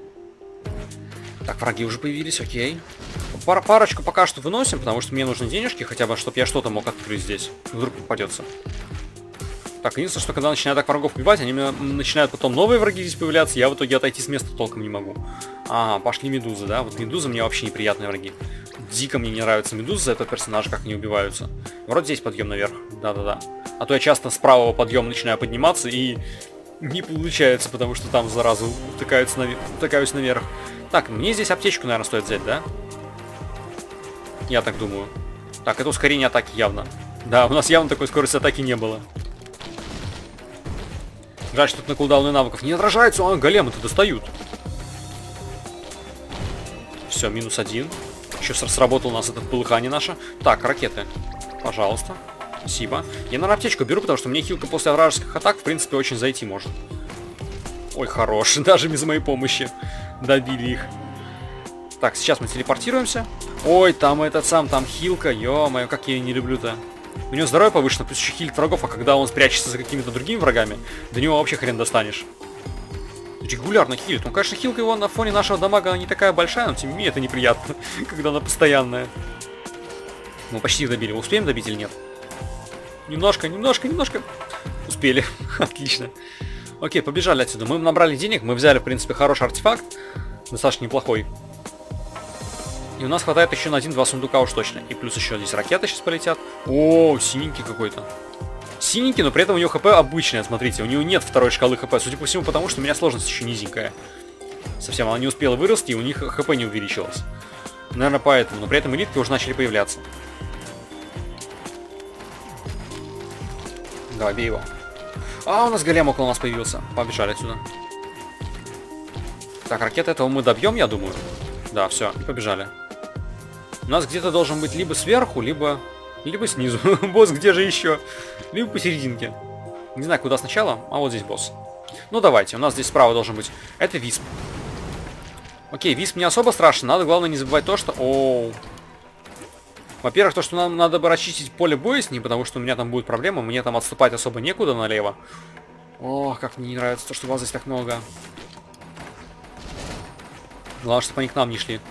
Так, враги уже появились, окей. Пар парочку пока что выносим, потому что мне нужны денежки, хотя бы, чтобы я что-то мог открыть здесь. Вдруг попадется. Так, единственное, что когда начинаю так врагов убивать, они начинают потом новые враги здесь появляться, я в итоге отойти с места толком не могу. Ага, пошли медузы, да? Вот медузы мне вообще неприятные враги. Дико мне не нравятся медузы за этого персонажа, как они убиваются. Вроде здесь подъем наверх. Да-да-да. А то я часто с правого подъема начинаю подниматься и не получается, потому что там заразу утыкаются навер... утыкаюсь наверх. Так, мне здесь аптечку, наверное, стоит взять, да? Я так думаю. Так, это ускорение атаки явно. Да, у нас явно такой скорости атаки не было. Жаль, что тут на кулдауны навыков не отражается, а големы-то достают. Все, минус один. Еще сработал у нас это полыхание наше. Так, ракеты. Пожалуйста. Спасибо. Я, наверное, аптечку беру, потому что мне хилка после вражеских атак, в принципе, очень зайти может. Ой, хорош. Даже без моей помощи добили их. Так, сейчас мы телепортируемся. Ой, там этот сам, там хилка. Ё-моё, как я ее не люблю-то. У него здоровье повышено, плюс еще хилит врагов, а когда он спрячется за какими-то другими врагами, до него вообще хрен достанешь. Регулярно хилит. Ну, конечно, хилка его на фоне нашего дамага не такая большая, но тем не менее это неприятно, когда она постоянная. Мы почти их добили. Мы успеем добить или нет? Немножко, немножко, немножко. Успели. Отлично. Окей, побежали отсюда. Мы набрали денег, мы взяли, в принципе, хороший артефакт. Достаточно неплохой. И у нас хватает еще на один-два сундука уж точно. И плюс еще здесь ракеты сейчас полетят. О, синенький какой-то. Синенький, но при этом у него хп обычное, смотрите. У него нет второй шкалы хп. Судя по всему, потому что у меня сложность еще низенькая. Совсем она не успела вырасти, и у них хп не увеличилось. Наверное, поэтому. Но при этом элитки уже начали появляться. Давай, бей его. А, у нас голем около нас появился. Побежали отсюда. Так, ракеты этого мы добьем, я думаю. Да, все, и побежали. У нас где-то должен быть либо сверху, либо... Либо снизу. Босс где же еще? Либо посерединке. Не знаю, куда сначала, а вот здесь босс. Ну давайте, у нас здесь справа должен быть. Это висп. Окей, висп не особо страшно. Надо, главное, не забывать то, что... Оу. Во-первых, то, что нам надо бы расчистить поле боя с ним, потому что у меня там будет проблема. Мне там отступать особо некуда налево. Ох, как мне не нравится то, что вас здесь так много. Главное, чтобы они к нам не шли.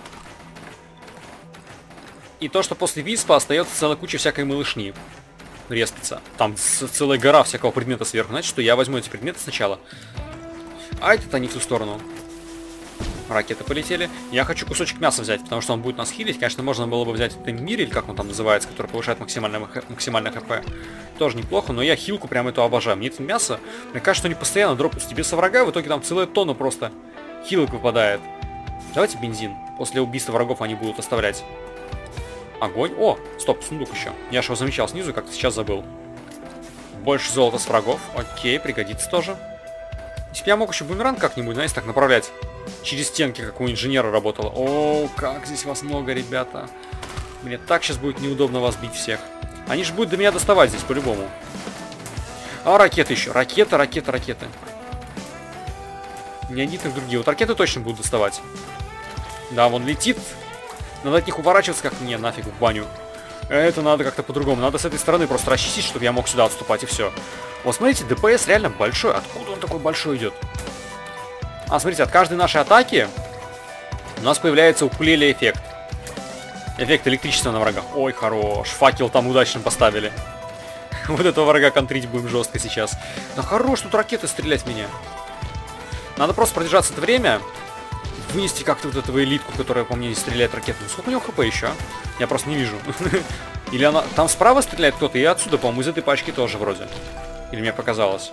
И то, что после виспа остается целая куча всякой малышни. Респится. Там целая гора всякого предмета сверху. Значит, что я возьму эти предметы сначала. А это-то не в ту сторону. Ракеты полетели. Я хочу кусочек мяса взять, потому что он будет нас хилить. Конечно, можно было бы взять этот мир, или как он там называется, который повышает максимальное, максимальное хп. Тоже неплохо, но я хилку прям эту обожаю. Мне это мясо, мне кажется, что они постоянно дропаются тебе со врага, в итоге там целая тонна просто хилок выпадает. Давайте бензин. После убийства врагов они будут оставлять. Огонь. О, стоп, сундук еще. Я же его замечал снизу, как-то сейчас забыл. Больше золота с врагов. Окей, пригодится тоже. Если бы я мог еще бумеранг как-нибудь, знаете, так направлять через стенки, как у инженера работало. О, как здесь вас много, ребята. Мне так сейчас будет неудобно вас бить всех. Они же будут до меня доставать здесь по-любому. А ракеты еще. Ракета, ракета, ракеты. Не одни, так другие. Вот ракеты точно будут доставать. Да, вон летит. Надо от них уворачиваться как мне, нафиг, в баню. Это надо как-то по-другому. Надо с этой стороны просто расчистить, чтобы я мог сюда отступать, и все. Вот смотрите, ДПС реально большой. Откуда он такой большой идет? А, смотрите, от каждой нашей атаки у нас появляется укулеле эффект. Эффект электричества на врагах. Ой, хорош. Факел там удачно поставили. Вот этого врага контрить будем жестко сейчас. Да хорош тут ракеты стрелять в меня. Надо просто продержаться это время. Вынести как-то вот этого элитку, которая по мне не стреляет ракетами. Сколько у него хп еще, а? Я просто не вижу. Или она... Там справа стреляет кто-то, и отсюда, по-моему, из этой пачки тоже вроде. Или мне показалось.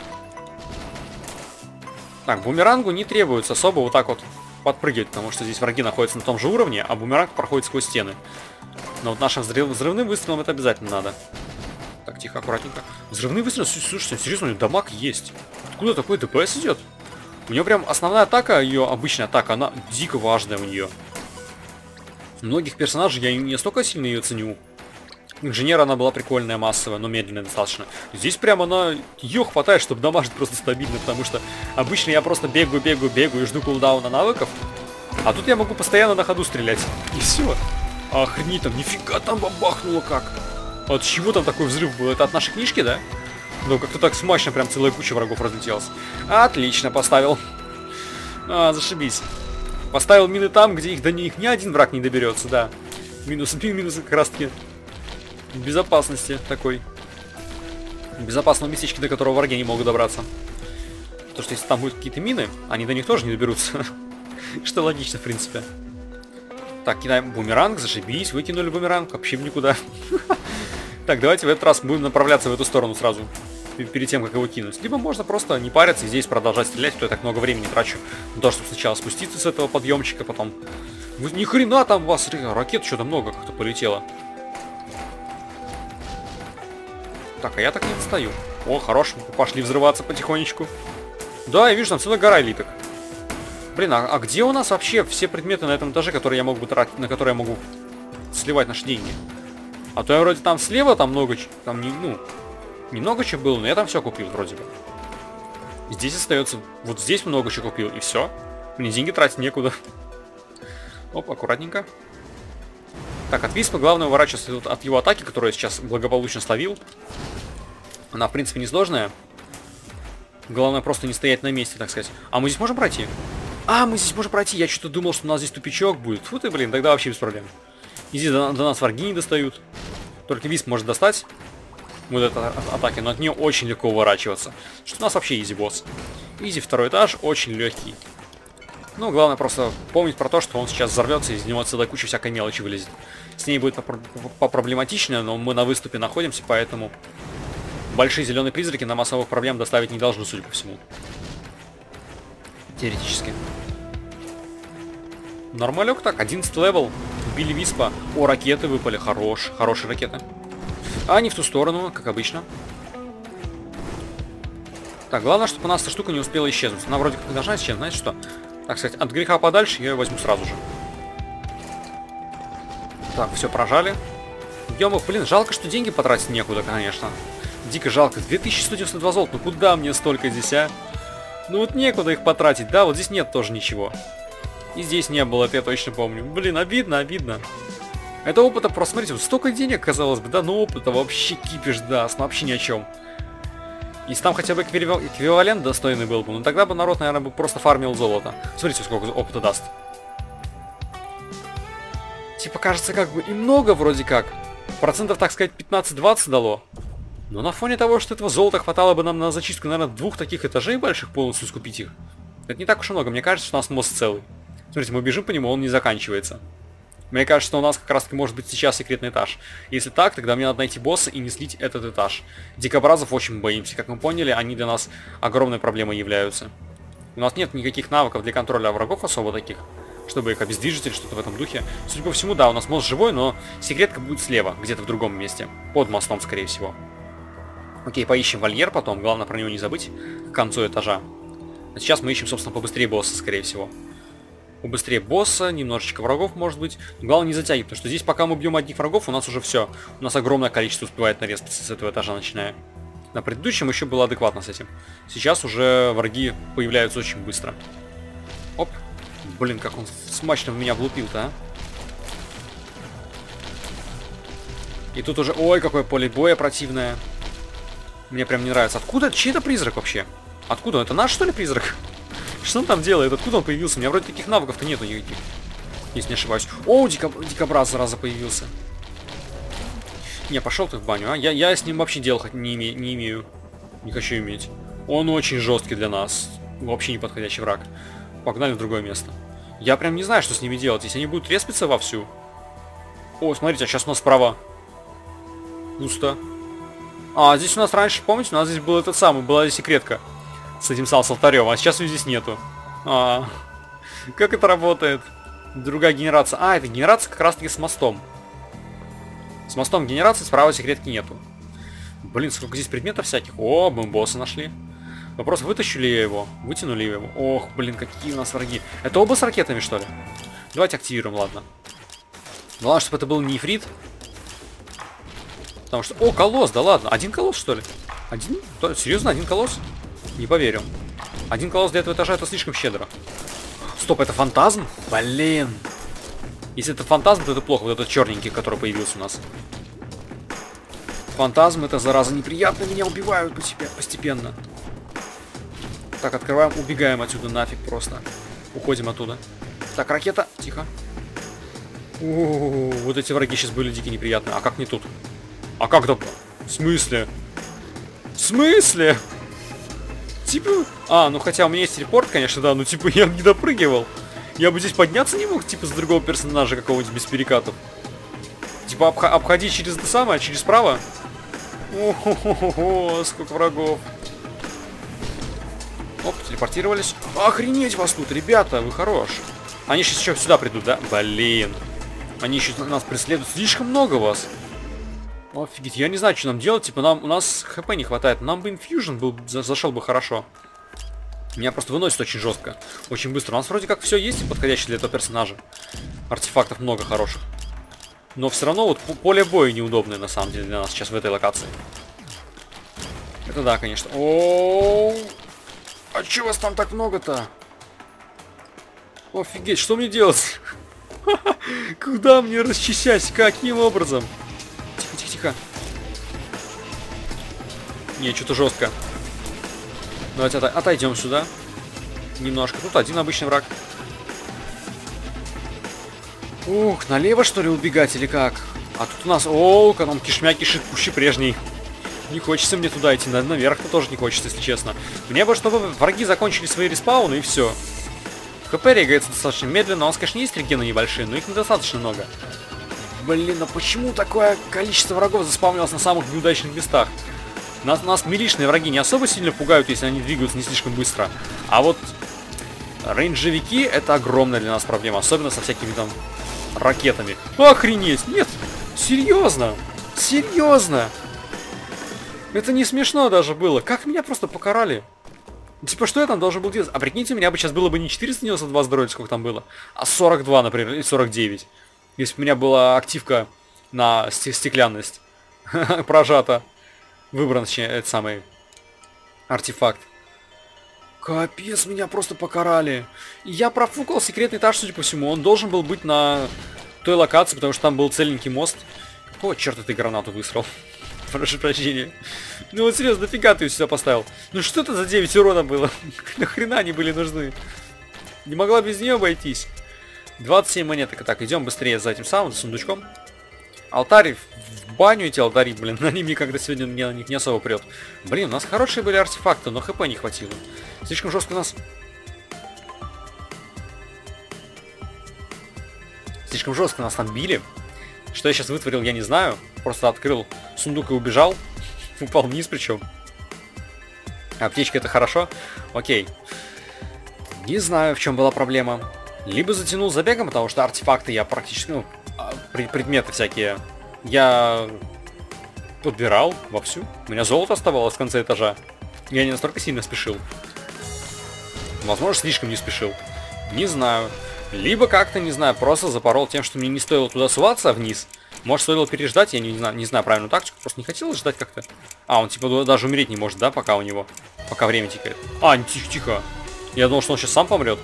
Так, бумерангу не требуется особо вот так вот подпрыгивать, потому что здесь враги находятся на том же уровне, а бумеранг проходит сквозь стены. Но вот нашим взрыв... взрывным выстрелом это обязательно надо. Так, тихо, аккуратненько. Взрывные выстрелы, слушайте, серьезно, у него дамаг есть. Откуда такой ДПС идет? У нее прям основная атака, ее обычная атака, она дико важная у нее. Многих персонажей я не настолько сильно ее ценю. Инженер она была прикольная, массовая, но медленная достаточно. Здесь прям она, ее хватает, чтобы дамажить просто стабильно, потому что обычно я просто бегаю, бегаю, бегаю и жду кулдауна навыков. А тут я могу постоянно на ходу стрелять. И все. Охренеть, там нифига там бабахнуло как. От чего там такой взрыв был? Это от нашей книжки, да? Ну, как-то так смачно, прям целая куча врагов разлетелась. Отлично, поставил. А, зашибись. Поставил мины там, где их до них ни один враг не доберется, да. Минус, минус как раз таки безопасности такой. Безопасного местечка, до которого враги не могут добраться. Потому что если там будут какие-то мины, они до них тоже не доберутся. Что логично, в принципе. Так, кидаем бумеранг, зашибись, выкинули бумеранг, вообще в никуда. Так, давайте в этот раз будем направляться в эту сторону сразу, перед тем, как его кинуть. Либо можно просто не париться и здесь продолжать стрелять, то я так много времени трачу на то, чтобы сначала спуститься с этого подъемчика, потом... Вы, ни хрена там у вас ракет что-то много как-то полетело. Так, а я так не достаю. О, хорош, пошли взрываться потихонечку. Да, я вижу, там целая гора элиток. Блин, а, а где у нас вообще все предметы на этом этаже, которые я могу тратить, на которые я могу сливать наши деньги? А то я вроде там слева, там много, там не, ну, немного чего было, но я там все купил вроде бы. Здесь остается, вот здесь много чего купил, и все. Мне деньги тратить некуда. Оп, аккуратненько. Так, от Виспа главное уворачиваться от его атаки, которую я сейчас благополучно словил. Она, в принципе, несложная. Главное просто не стоять на месте, так сказать. А мы здесь можем пройти? А, мы здесь можем пройти. Я что-то думал, что у нас здесь тупичок будет. Фу ты, блин, тогда вообще без проблем. И здесь до, до нас враги не достают. Только Висп может достать вот эту атаки, но от нее очень легко уворачиваться. Что у нас вообще изи босс. Изи второй этаж, очень легкий. Ну, главное просто помнить про то, что он сейчас взорвется, и из него целая куча всякой мелочи вылезет. С ней будет попроблематичнее, но мы на выступе находимся, поэтому большие зеленые призраки нам особых проблем доставить не должны, судя по всему. Теоретически. Нормалек так, одиннадцатый левел. Убили Виспа. О, ракеты выпали. Хорош, хорошие ракеты. А не в ту сторону, как обычно. Так, главное, чтобы у нас эта штука не успела исчезнуть. Она вроде как должна исчезнуть, знаете что? Так сказать, от греха подальше я ее возьму сразу же. Так, все прожали. Бьем их, блин, жалко, что деньги потратить некуда, конечно. Дико жалко. две тысячи сто девяносто два золота. Ну куда мне столько здесь, а? Ну вот некуда их потратить, да? Вот здесь нет тоже ничего. И здесь не было, это я точно помню. Блин, обидно, обидно. Это опыта, просто смотрите, вот столько денег, казалось бы, да? Но опыта вообще кипиш даст, ну вообще ни о чем. Если там хотя бы эквивалент достойный был бы, ну тогда бы народ, наверное, бы просто фармил золото. Смотрите, сколько опыта даст. Типа, кажется, как бы и много вроде как. Процентов, так сказать, пятнадцать-двадцать дало. Но на фоне того, что этого золота хватало бы нам на зачистку, наверное, двух таких этажей больших, полностью скупить их. Это не так уж и много. Мне кажется, что у нас мост целый. Смотрите, мы бежим по нему, он не заканчивается. Мне кажется, что у нас как раз таки может быть сейчас секретный этаж. Если так, тогда мне надо найти босса и не слить этот этаж. Дикобразов очень боимся. Как мы поняли, они для нас огромной проблемой являются. У нас нет никаких навыков для контроля врагов особо таких, чтобы их обездвижить или что-то в этом духе. Судя по всему, да, у нас мост живой, но секретка будет слева, где-то в другом месте. Под мостом, скорее всего. Окей, поищем вольер потом. Главное про него не забыть к концу этажа. А сейчас мы ищем, собственно, побыстрее босса, скорее всего. Побыстрее босса, немножечко врагов, может быть. Но главное не затягивать, потому что здесь, пока мы бьем одних врагов, у нас уже все. У нас огромное количество успевает нарезаться с этого этажа, начиная. На предыдущем еще было адекватно с этим. Сейчас уже враги появляются очень быстро. Оп. Блин, как он смачно в меня влупил-то, а. И тут уже... Ой, какое поле боя противное. Мне прям не нравится. Откуда? Чей это призрак вообще? Откуда? Это наш, что ли, призрак? Что он там делает? Откуда он появился? У меня вроде таких навыков-то нету никаких. Если не ошибаюсь. О, дикоб... дикобраз, зараза, появился. Не, пошел ты в баню, а? Я, я с ним вообще дел не, име... не имею. Не хочу иметь. Он очень жесткий для нас. Вообще неподходящий враг. Погнали в другое место. Я прям не знаю, что с ними делать. Если они будут респиться вовсю. О, смотрите, а сейчас у нас справа пусто. А, здесь у нас раньше, помните, у нас здесь был этот самый, была здесь секретка. С этим самым с алтарем, а сейчас ее здесь нету. А, как это работает? Другая генерация. А, это генерация как раз таки с мостом. С мостом генерации, справа секретки нету. Блин, сколько здесь предметов всяких. О, мы босса нашли. Вопрос, вытащили я его? Вытянули его? Ох, блин, какие у нас враги. Это оба с ракетами, что ли? Давайте активируем, ладно. Главное, чтобы это был не нефрит. Потому что... О, колосс, да ладно. Один колосс, что ли? Один? Серьезно, один колосс? Не поверю. Один колосс для этого этажа это слишком щедро. Стоп, это фантазм? Блин. Если это фантазм, то это плохо. Вот этот черненький, который появился у нас. Фантазм, это зараза неприятно. Меня убивают постепенно. Так, открываем, убегаем отсюда нафиг просто. Уходим оттуда. Так, ракета. Тихо. У-у-у, вот эти враги сейчас были дико неприятные. А как не тут? А как то? В смысле? В смысле? Типа... А, ну хотя у меня есть телепорт, конечно, да, но типа я не допрыгивал. Я бы здесь подняться не мог, типа, с другого персонажа какого-нибудь без перекатов. Типа, обх обходить через это самое, через право. О-хо-хо-хо, сколько врагов. Оп, телепортировались. Охренеть вас тут, ребята, вы хорош. Они сейчас еще сюда придут, да? Блин. Они еще нас преследуют. Слишком много вас. Офигеть, я не знаю, что нам делать. Типа, нам у нас хп не хватает. Нам бы инфьюжн был, за, зашел бы хорошо. Меня просто выносит очень жестко. Очень быстро. У нас вроде как все есть подходящее для этого персонажа. Артефактов много хороших. Но все равно вот поле боя неудобное на самом деле для нас сейчас в этой локации. Это да, конечно. О, а че вас там так много-то? Офигеть, что мне делать? Куда мне расчищать? Каким образом? Тихо, тихо, тихо. Не, что-то жестко. Давайте от отойдем сюда. Немножко. Тут один обычный враг. Ух, налево что ли убегать или как? А тут у нас, о, там кишмя кишит пуще прежний. Не хочется мне туда идти, наверх-то тоже не хочется, если честно. Мне бы, чтобы враги закончили свои респауны и все. ХП регается достаточно медленно, у нас, конечно, есть регены небольшие, но их недостаточно много. Блин, а почему такое количество врагов заспавнилось на самых неудачных местах? Нас, нас милишные враги не особо сильно пугают, если они двигаются не слишком быстро. А вот рейнджевики — это огромная для нас проблема, особенно со всякими там ракетами. Охренеть! Нет! Серьезно! Серьезно! Это не смешно даже было. Как меня просто покарали? Типа, что я там должен был делать? А прикиньте, у меня бы сейчас было бы не четыреста девяносто два здоровья, сколько там было, а сорок два, например, или сорок девять. Если бы у меня была активка на стеклянность прожата. Выбран, этот самый артефакт. Капец, меня просто покарали. Я профукал секретный этаж, судя по всему. Он должен был быть на той локации, потому что там был целенький мост. Какого черта ты гранату высрал? Прошу прощения. Ну вот серьезно, нафига ты ее сюда поставил? Ну что это за девять урона было? Нахрена они были нужны? Не могла без нее обойтись. двадцать семь монеток. Так, идем быстрее за этим самым, за сундучком. Алтарь в баню эти алтари, блин, они мне когда сегодня мне на них не особо прет. Блин, у нас хорошие были артефакты, но хп не хватило. Слишком жестко нас... Слишком жестко нас там били. Что я сейчас вытворил, я не знаю. Просто открыл сундук и убежал. Упал вниз причем. Аптечка — это хорошо. Окей. Не знаю, в чем была проблема. Либо затянул забегом, потому что артефакты я практически... Ну, предметы всякие я подбирал вовсю. У меня золото оставалось в конце этажа. Я не настолько сильно спешил. Возможно, слишком не спешил. Не знаю. Либо как-то, не знаю, просто запорол тем, что мне не стоило туда суваться вниз. Может, стоило переждать, я не, не, знаю, не знаю правильную тактику. Просто не хотел ждать как-то. А, он типа даже умереть не может, да, пока у него. Пока время тикает. А, тихо-тихо. Я думал, что он сейчас сам помрет.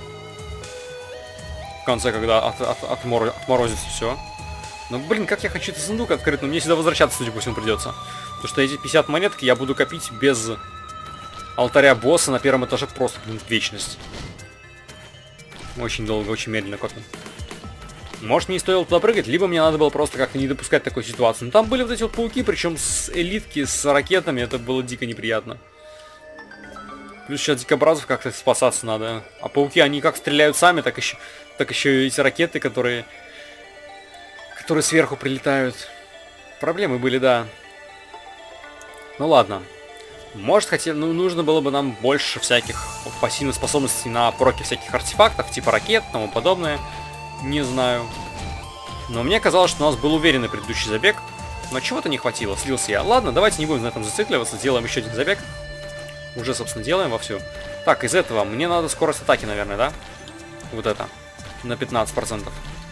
В конце, когда от, от, отмор, отморозится все. Ну, блин, как я хочу этот сундук открыть, но мне сюда возвращаться, судя по всему, придется. Потому что эти пятьдесят монеток я буду копить без алтаря босса на первом этаже просто, блин, вечность. Очень долго, очень медленно копим. Может, мне не стоило туда прыгать, либо мне надо было просто как-то не допускать такой ситуации. Но там были вот эти вот пауки, причем с элитки, с ракетами, это было дико неприятно. Плюс сейчас дикобразов как-то спасаться надо. А пауки, они как стреляют сами, так еще, так еще и эти ракеты, которые... которые сверху прилетают. Проблемы были, да. Ну ладно. Может, хотел, ну, нужно было бы нам больше всяких вот, пассивных способностей на проки всяких артефактов, типа ракет и тому подобное. Не знаю. Но мне казалось, что у нас был уверенный предыдущий забег. Но чего-то не хватило, слился я. Ладно, давайте не будем на этом зацикливаться, сделаем еще один забег. Уже, собственно, делаем вовсю. Так, из этого мне надо скорость атаки, наверное, да? Вот это. На пятнадцать процентов.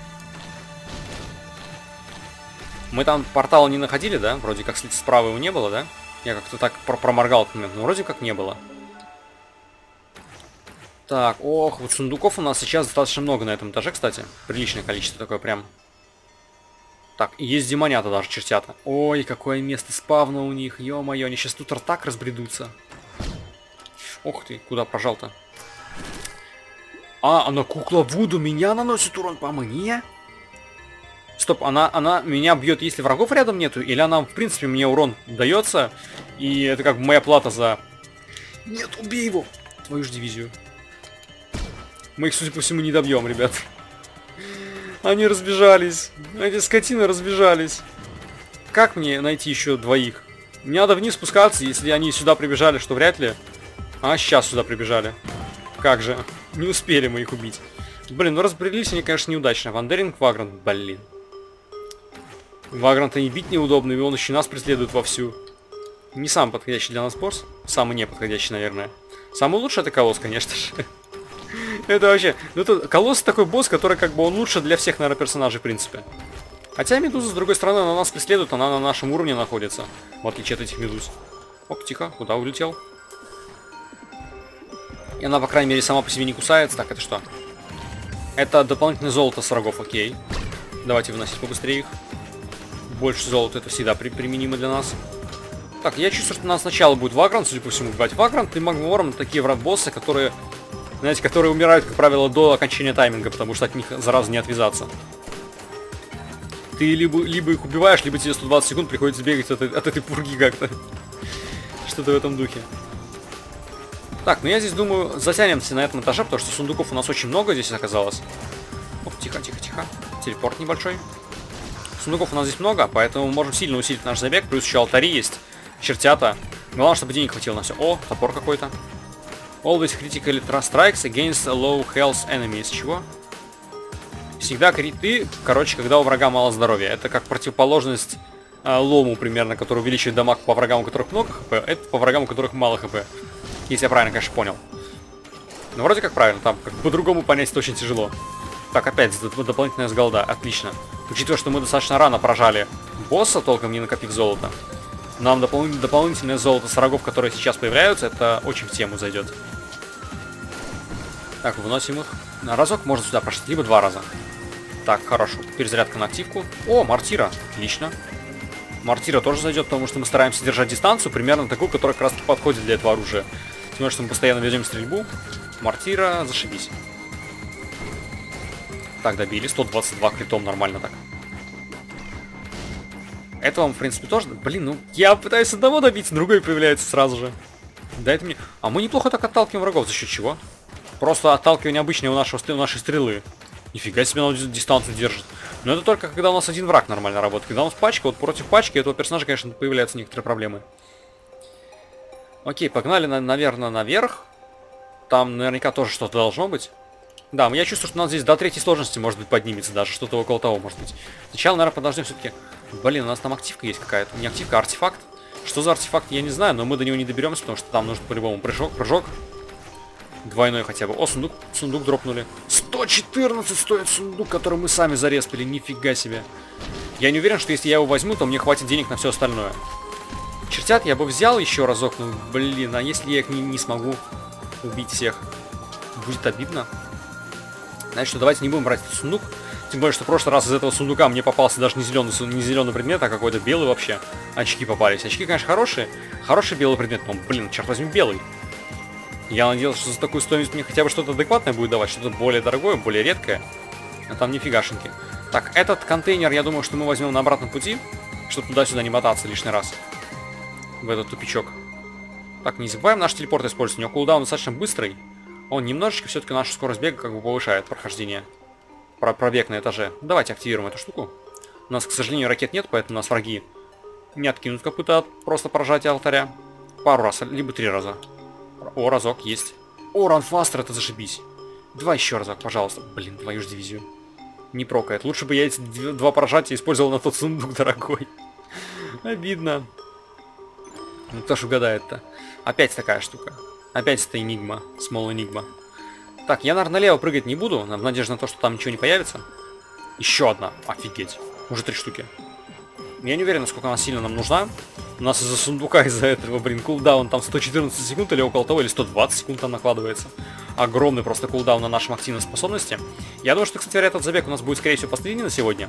Мы там портала не находили, да? Вроде как справа его не было, да? Я как-то так про проморгал этот момент, но вроде как не было. Так, ох, вот сундуков у нас сейчас достаточно много на этом этаже, кстати. Приличное количество такое прям. Так, и есть демонята даже, чертята. Ой, какое место спавна у них, ё-моё, они сейчас тут так разбредутся. Ох ты, куда прожал-то? А, она кукла Вуду меня наносит урон по мне? Стоп, она, она меня бьет, если врагов рядом нету, или она, в принципе, мне урон дается, и это как бы моя плата за... Нет, убей его! Твою ж дивизию. Мы их, судя по всему, не добьем, ребят. Они разбежались. Эти скотины разбежались. Как мне найти еще двоих? Мне надо вниз спускаться, если они сюда прибежали, что вряд ли. А, сейчас сюда прибежали. Как же? Не успели мы их убить. Блин, ну разбрелись они, конечно, неудачно. Вандеринг, Вагрант, блин. Вагранта не бить неудобно, и он еще нас преследует вовсю. Не самый подходящий для нас босс. Самый неподходящий, наверное. Самый лучший это Колосс, конечно же. Это вообще... Ну, это Колосс такой босс, который как бы он лучше для всех, наверное, персонажей, в принципе. Хотя Медуза, с другой стороны, она нас преследует, она на нашем уровне находится. В отличие от этих Медуз. Оп, тихо, куда улетел? И она, по крайней мере, сама по себе не кусается. Так, это что? Это дополнительное золото с врагов, окей. Давайте выносить побыстрее их. Больше золота, это всегда при применимо для нас. Так, я чувствую, что у нас сначала будет Вагрант, судя по всему, убивать. Вагрант и Магмором такие враг-боссы, которые, знаете, которые умирают, как правило, до окончания тайминга, потому что от них зараза не отвязаться. Ты либо, либо их убиваешь, либо тебе сто двадцать секунд приходится бегать от, от этой пурги как-то. Что-то в этом духе. Так, ну я здесь думаю, затянемся на этом этаже, потому что сундуков у нас очень много здесь оказалось. Оп, тихо, тихо, тихо. Телепорт небольшой. Сундуков у нас здесь много, поэтому мы можем сильно усилить наш забег. Плюс еще алтари есть, чертята. Главное, чтобы денег хватило на все. О, топор какой-то. Always critically strikes against low health enemies. Чего? Всегда криты, короче, когда у врага мало здоровья. Это как противоположность э, лому примерно, который увеличивает дамаг по врагам, у которых много хп. Это по врагам, у которых мало хп. Если я правильно, конечно, понял. Ну, вроде как правильно, там как по-другому понять это очень тяжело. Так, опять дополнительная сголда, отлично. Учитывая, что мы достаточно рано прожали босса, толком не накопив золото, нам допол дополнительное золото с врагов, которые сейчас появляются, это очень в тему зайдет. Так, выносим их. На разок можно сюда прошли, либо два раза. Так, хорошо. Перезарядка на активку. О, мортира. Отлично. Мортира тоже зайдет, потому что мы стараемся держать дистанцию, примерно такую, которая как раз подходит для этого оружия. Тем более, что мы постоянно ведем стрельбу. Мортира, зашибись. Так, добили. сто двадцать два критом, нормально так. Это вам, в принципе, тоже... Блин, ну, я пытаюсь одного добить, другой появляется сразу же. Дайте мне... А мы неплохо так отталкиваем врагов. За счет чего? Просто отталкивание обычное у, нашего, у нашей стрелы. Нифига себе, она дистанцию держит. Но это только когда у нас один враг нормально работает. Когда у нас пачка, вот против пачки этого персонажа, конечно, появляются некоторые проблемы. Окей, погнали, на, наверное, наверх. Там наверняка тоже что-то должно быть. Да, я чувствую, что у нас здесь до третьей сложности, может быть, поднимется даже. Что-то около того, может быть. Сначала, наверное, подождем все-таки. Блин, у нас там активка есть какая-то. Не активка, а артефакт. Что за артефакт, я не знаю, но мы до него не доберемся, потому что там нужен по-любому прыжок. прыжок. Двойной хотя бы. О, сундук, сундук дропнули. сто четырнадцать стоит сундук, который мы сами зареспили. Нифига себе. Я не уверен, что если я его возьму, то мне хватит денег на все остальное. Чертят я бы взял еще разок, ну, блин, а если я их не, не смогу убить всех? Будет обидно. Значит, что давайте не будем брать этот сундук. Тем более, что в прошлый раз из этого сундука мне попался даже не зеленый, не зеленый предмет, а какой-то белый вообще. Очки попались. Очки, конечно, хорошие. Хороший белый предмет, но, блин, черт возьми, белый. Я надеялся, что за такую стоимость мне хотя бы что-то адекватное будет давать, что-то более дорогое, более редкое. А там нифигашеньки. Так, этот контейнер, я думаю, что мы возьмем на обратном пути, чтобы туда-сюда не мотаться лишний раз. В этот тупичок. Так, не забываем наш телепорт использовать. У него кулдаун достаточно быстрый. Он немножечко все-таки нашу скорость бега как бы повышает прохождение. Про пробег на этаже. Давайте активируем эту штуку. У нас, к сожалению, ракет нет, поэтому нас враги не откинут копыта от просто прожатия алтаря. Пару раз, либо три раза. О, разок есть. О, ранфастер, это зашибись. Два еще разок, пожалуйста. Блин, твою ж дивизию. Не прокает. Лучше бы я эти два прожатия использовал на тот сундук дорогой. Обидно. Ну кто ж угадает-то? Опять такая штука. Опять это энигма. Small энигма. Так, я, наверное, налево прыгать не буду. В надежде на то, что там ничего не появится. Еще одна. Офигеть. Уже три штуки. Я не уверен, насколько она сильно нам нужна. У нас из-за сундука, из-за этого, блин, кулдаун там сто четырнадцать секунд или около того, или сто двадцать секунд там накладывается. Огромный просто кулдаун на нашем активной способности. Я думаю, что, кстати говоря, этот забег у нас будет, скорее всего, последний на сегодня.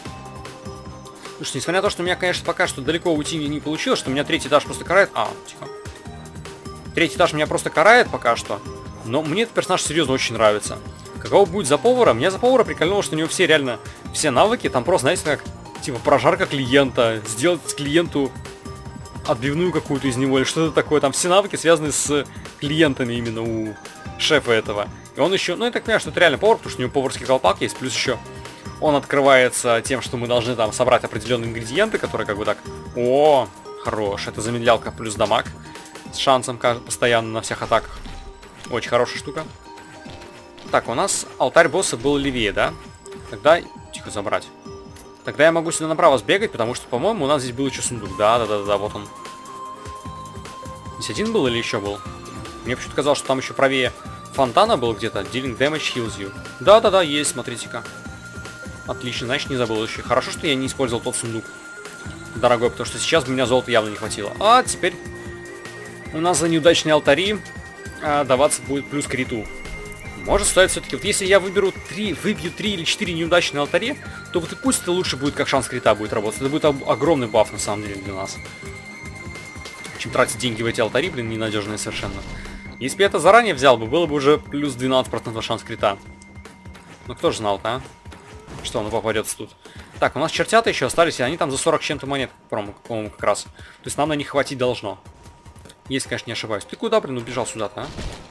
Потому что, несмотря на то, что у меня, конечно, пока что далеко уйти не получилось, что у меня третий этаж просто карает... А, тихо. Третий этаж меня просто карает пока что. Но мне этот персонаж серьезно очень нравится. Каково будет за повара? Меня за повара прикольнуло, что у него все реально... Все навыки, там просто, знаете, как... Типа прожарка клиента, сделать клиенту отбивную какую-то из него или что-то такое. Там все навыки связаны с клиентами именно у шефа этого. И И он еще, ну я так понимаю, что это реально повар, потому что у него поварский колпак есть, плюс еще он открывается тем, что мы должны там собрать определенные ингредиенты, которые как бы так... О, хорош, это замедлялка плюс дамаг с шансом постоянно на всех атаках. Очень хорошая штука. Так, у нас алтарь босса был левее, да? Тогда... Тихо, забрать. Тогда я могу сюда направо сбегать, потому что, по-моему, у нас здесь был еще сундук. Да-да-да-да, вот он. Здесь один был или еще был? Мне почему-то казалось, что там еще правее фонтана был где-то. Dealing damage heals you. Да-да-да, есть, смотрите-ка. Отлично, значит, не забыл еще. Хорошо, что я не использовал тот сундук. Дорогой, потому что сейчас бы у меня золота явно не хватило. А теперь у нас за неудачные алтари а, даваться будет плюс к криту. Может стоит все-таки, вот если я выберу три, выбью три или четыре неудачные алтари, то вот и пусть это лучше будет, как шанс крита будет работать. Это будет огромный баф на самом деле для нас. Чем тратить деньги в эти алтари, блин, ненадежные совершенно. Если бы я это заранее взял бы, было бы уже плюс двенадцать процентов шанс крита. Ну кто же знал-то, а? Что он попадется тут. Так, у нас чертята еще остались, и они там за сорок чем-то монет, по-моему, как раз. То есть нам на них хватить должно. Если, конечно, не ошибаюсь. Ты куда, блин, убежал сюда-то, а?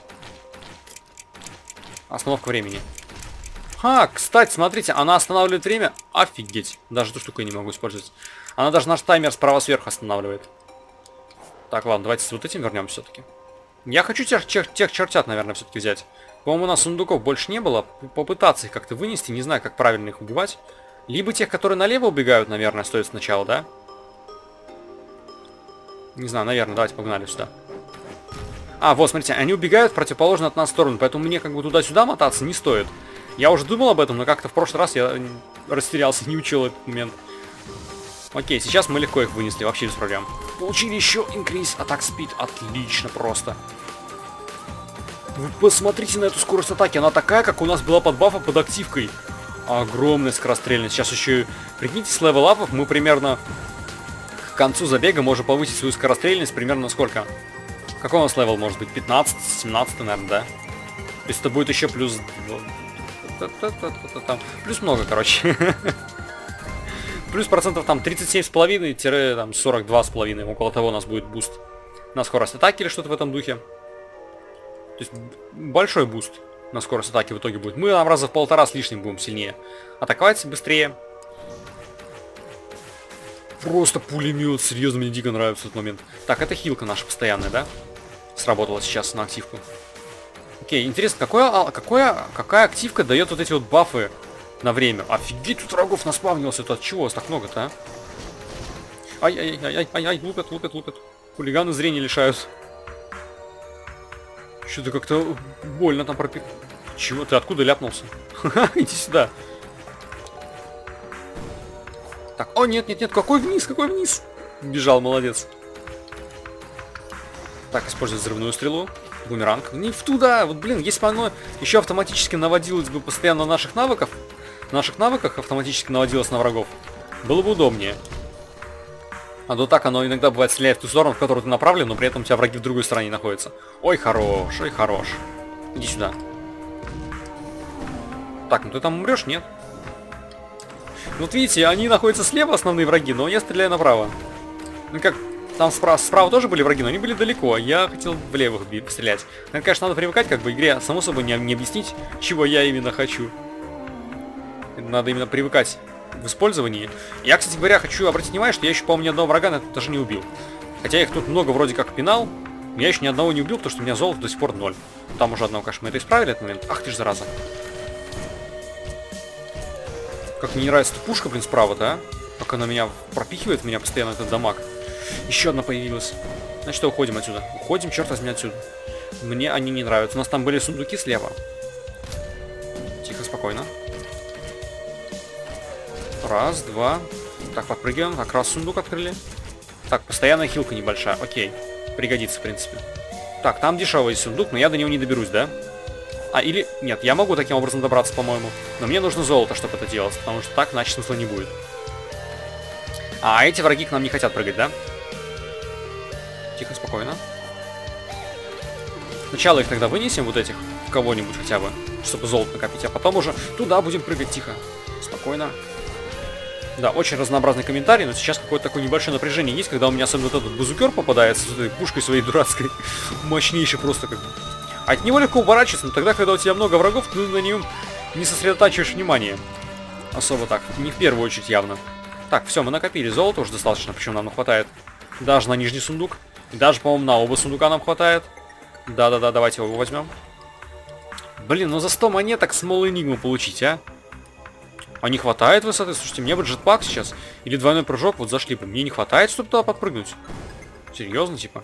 Остановка времени. А, кстати, смотрите, она останавливает время. Офигеть. Даже эту штуку я не могу использовать. Она даже наш таймер справа сверху останавливает. Так, ладно, давайте с вот этим вернемся все-таки. Я хочу тех, тех, тех чертят, наверное, все-таки взять. По-моему, у нас сундуков больше не было. Попытаться их как-то вынести, не знаю, как правильно их убивать. Либо тех, которые налево убегают, наверное, стоит сначала, да? Не знаю, наверное, давайте погнали сюда. А, вот, смотрите, они убегают в противоположную от нас сторону, поэтому мне как бы туда-сюда мотаться не стоит. Я уже думал об этом, но как-то в прошлый раз я растерялся, не учил этот момент. Окей, сейчас мы легко их вынесли, вообще без проблем. Получили еще increase attack speed, отлично просто. Вы посмотрите на эту скорость атаки, она такая, как у нас была под бафом, под активкой. Огромная скорострельность. Сейчас еще, прикиньте, с левел-апов мы примерно к концу забега можем повысить свою скорострельность примерно на сколько? Какой у нас левел может быть? пятнадцать, семнадцать, наверное, да? То есть это будет еще плюс... Плюс много, короче. Плюс процентов там тридцать семь с половиной - сорок два с половиной. Около того у нас будет буст на скорость атаки или что-то в этом духе. То есть большой буст на скорость атаки в итоге будет. Мы там раза в полтора с лишним будем сильнее атаковать быстрее. Просто пулемет, серьезно, мне дико нравится этот момент. Так, это хилка наша постоянная, да? Сработала сейчас на активку. Окей, интересно, какое, какое, какая активка дает вот эти вот бафы на время? Офигеть, тут врагов наспавнился. Это от чего вас так много-то, а? Ай-яй-яй-яй-яй, лупят, лупят, лупят. Хулиганы зрения лишают. Что-то как-то больно там пропи... Чего? Ты откуда ляпнулся? Иди сюда. Так, о, нет, нет, нет, какой вниз, какой вниз? Бежал, молодец. Так, использовать взрывную стрелу. Бумеранг. Не в туда. Вот, блин, если бы оно еще автоматически наводилось бы постоянно на наших навыков, на наших навыках автоматически наводилось на врагов, было бы удобнее. А то так оно иногда бывает стреляет в ту сторону, в которую ты направлен, но при этом у тебя враги в другой стороне находятся. Ой, хорош, ой, хорош. Иди сюда. Так, ну ты там умрешь, нет? Вот видите, они находятся слева, основные враги, но я стреляю направо. Ну как, там справа, справа тоже были враги, но они были далеко. Я хотел в левых пострелять. Это, конечно, надо привыкать, как бы игре, само собой, не, не объяснить, чего я именно хочу. Надо именно привыкать в использовании. Я, кстати говоря, хочу обратить внимание, что я еще, по-моему, ни одного врага на это даже не убил. Хотя их тут много вроде как пинал, но я еще ни одного не убил, потому что у меня золото до сих пор ноль. Там уже одного, конечно, мы это исправили этот момент. Ах ты ж зараза. Как мне не нравится эта пушка, блин, справа-то, а? Как она меня пропихивает, меня постоянно этот дамаг. Еще одна появилась. Значит, уходим отсюда. Уходим, черт возьми, отсюда. Мне они не нравятся. У нас там были сундуки слева. Тихо, спокойно. Раз, два. Так, подпрыгиваем. Так, раз сундук открыли. Так, постоянная хилка небольшая. Окей. Пригодится, в принципе. Так, там дешевый сундук, но я до него не доберусь, да? А, или... Нет, я могу таким образом добраться, по-моему. Но мне нужно золото, чтобы это делать, потому что так, значит, смысла не будет. А эти враги к нам не хотят прыгать, да? Тихо, спокойно. Сначала их тогда вынесем, вот этих, кого-нибудь хотя бы, чтобы золото накопить, а потом уже туда будем прыгать, тихо. Спокойно. Да, очень разнообразный комментарий, но сейчас какое-то такое небольшое напряжение есть, когда у меня особенно вот этот базукер попадается с этой пушкой своей дурацкой. Мощнейший просто как бы. От него легко уворачиваться, но тогда, когда у тебя много врагов, ты на нем не сосредотачиваешь внимание. Особо так. Не в первую очередь явно. Так, все, мы накопили золото уже достаточно, причем нам хватает. Даже на нижний сундук. Даже, по-моему, на оба сундука нам хватает. Да-да-да, давайте его возьмем. Блин, ну за сто монеток Small Enigma получить, а? А не хватает высоты? Слушайте, мне бы джетпак сейчас. Или двойной прыжок вот зашли бы. Мне не хватает, чтобы туда подпрыгнуть. Серьезно, типа?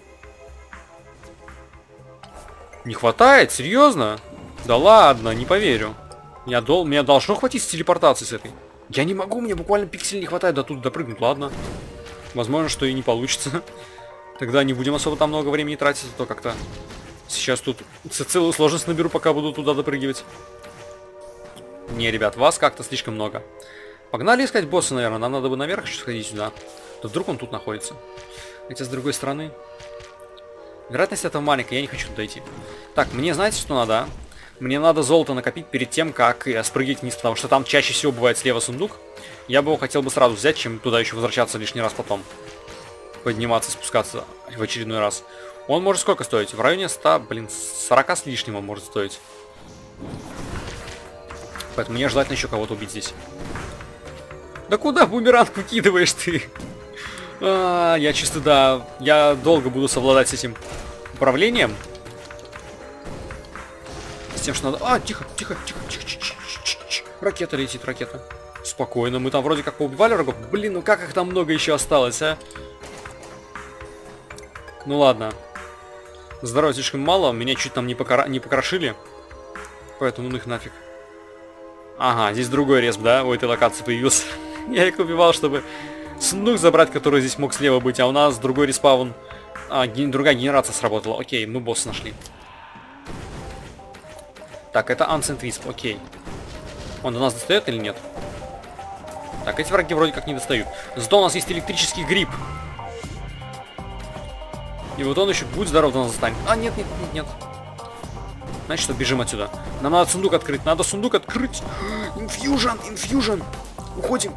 Не хватает? Серьезно? Да ладно, не поверю. Я дол... Меня должно хватить с телепортацией с этой. Я не могу, мне буквально пиксель не хватает до туда допрыгнуть, ладно. Возможно, что и не получится. Тогда не будем особо там много времени тратить, а то как-то... Сейчас тут целую сложность наберу, пока буду туда допрыгивать. Не, ребят, вас как-то слишком много. Погнали искать босса, наверное. Нам надо бы наверх еще сходить сюда. Да вдруг он тут находится. Хотя с другой стороны... Вероятность этого маленькая, я не хочу туда идти. Так, мне знаете, что надо? Мне надо золото накопить перед тем, как спрыгивать вниз, потому что там чаще всего бывает слева сундук. Я бы его хотел бы сразу взять, чем туда еще возвращаться лишний раз потом. Подниматься, спускаться в очередной раз. Он может сколько стоить? В районе ста, блин, сорока с лишним он может стоить. Поэтому мне желательно еще кого-то убить здесь. Да куда бумеранг выкидываешь ты? А, я чисто, да, я долго буду совладать с этим управлением. С тем, что надо... А, тихо, тихо, тихо, тихо, тихо, тихо, тихо. Ракета летит, ракета. Спокойно, мы там вроде как поубивали врагов. Блин, ну как их там много еще осталось, а? Ну ладно. Здоровья слишком мало, меня чуть там не, покора... не покрошили. Поэтому ну их нафиг. Ага, здесь другой респ, да, у этой локации появился. Я их убивал, чтобы сундук забрать, который здесь мог слева быть, а у нас другой респаун. А, ген... другая генерация сработала. Окей, мы босса нашли. Так, это Ancient Wisp, окей. Он до нас достает или нет? Так, эти враги вроде как не достают. Зато у нас есть электрический гриб. И вот он еще, будь здоров, до нас застанет. А, нет, нет, нет, нет. Значит, что, бежим отсюда. Нам надо сундук открыть, надо сундук открыть. Инфьюжн, инфьюжн. Уходим.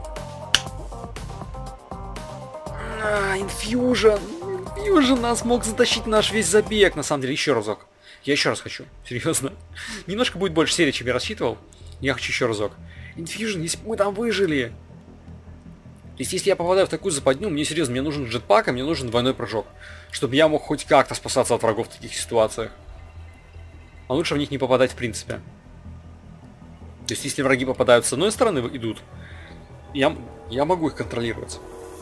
А, инфьюжн. Инфьюжн нас мог затащить наш весь забег. На самом деле, еще разок. Я еще раз хочу. Серьезно. Немножко будет больше серии, чем я рассчитывал. Я хочу еще разок. Инфьюжн, если мы там выжили. То есть, если я попадаю в такую западню, мне серьезно, мне нужен джетпак, а мне нужен двойной прыжок. Чтобы я мог хоть как-то спасаться от врагов в таких ситуациях. А лучше в них не попадать в принципе. То есть, если враги попадают с одной стороны, идут, я, я могу их контролировать.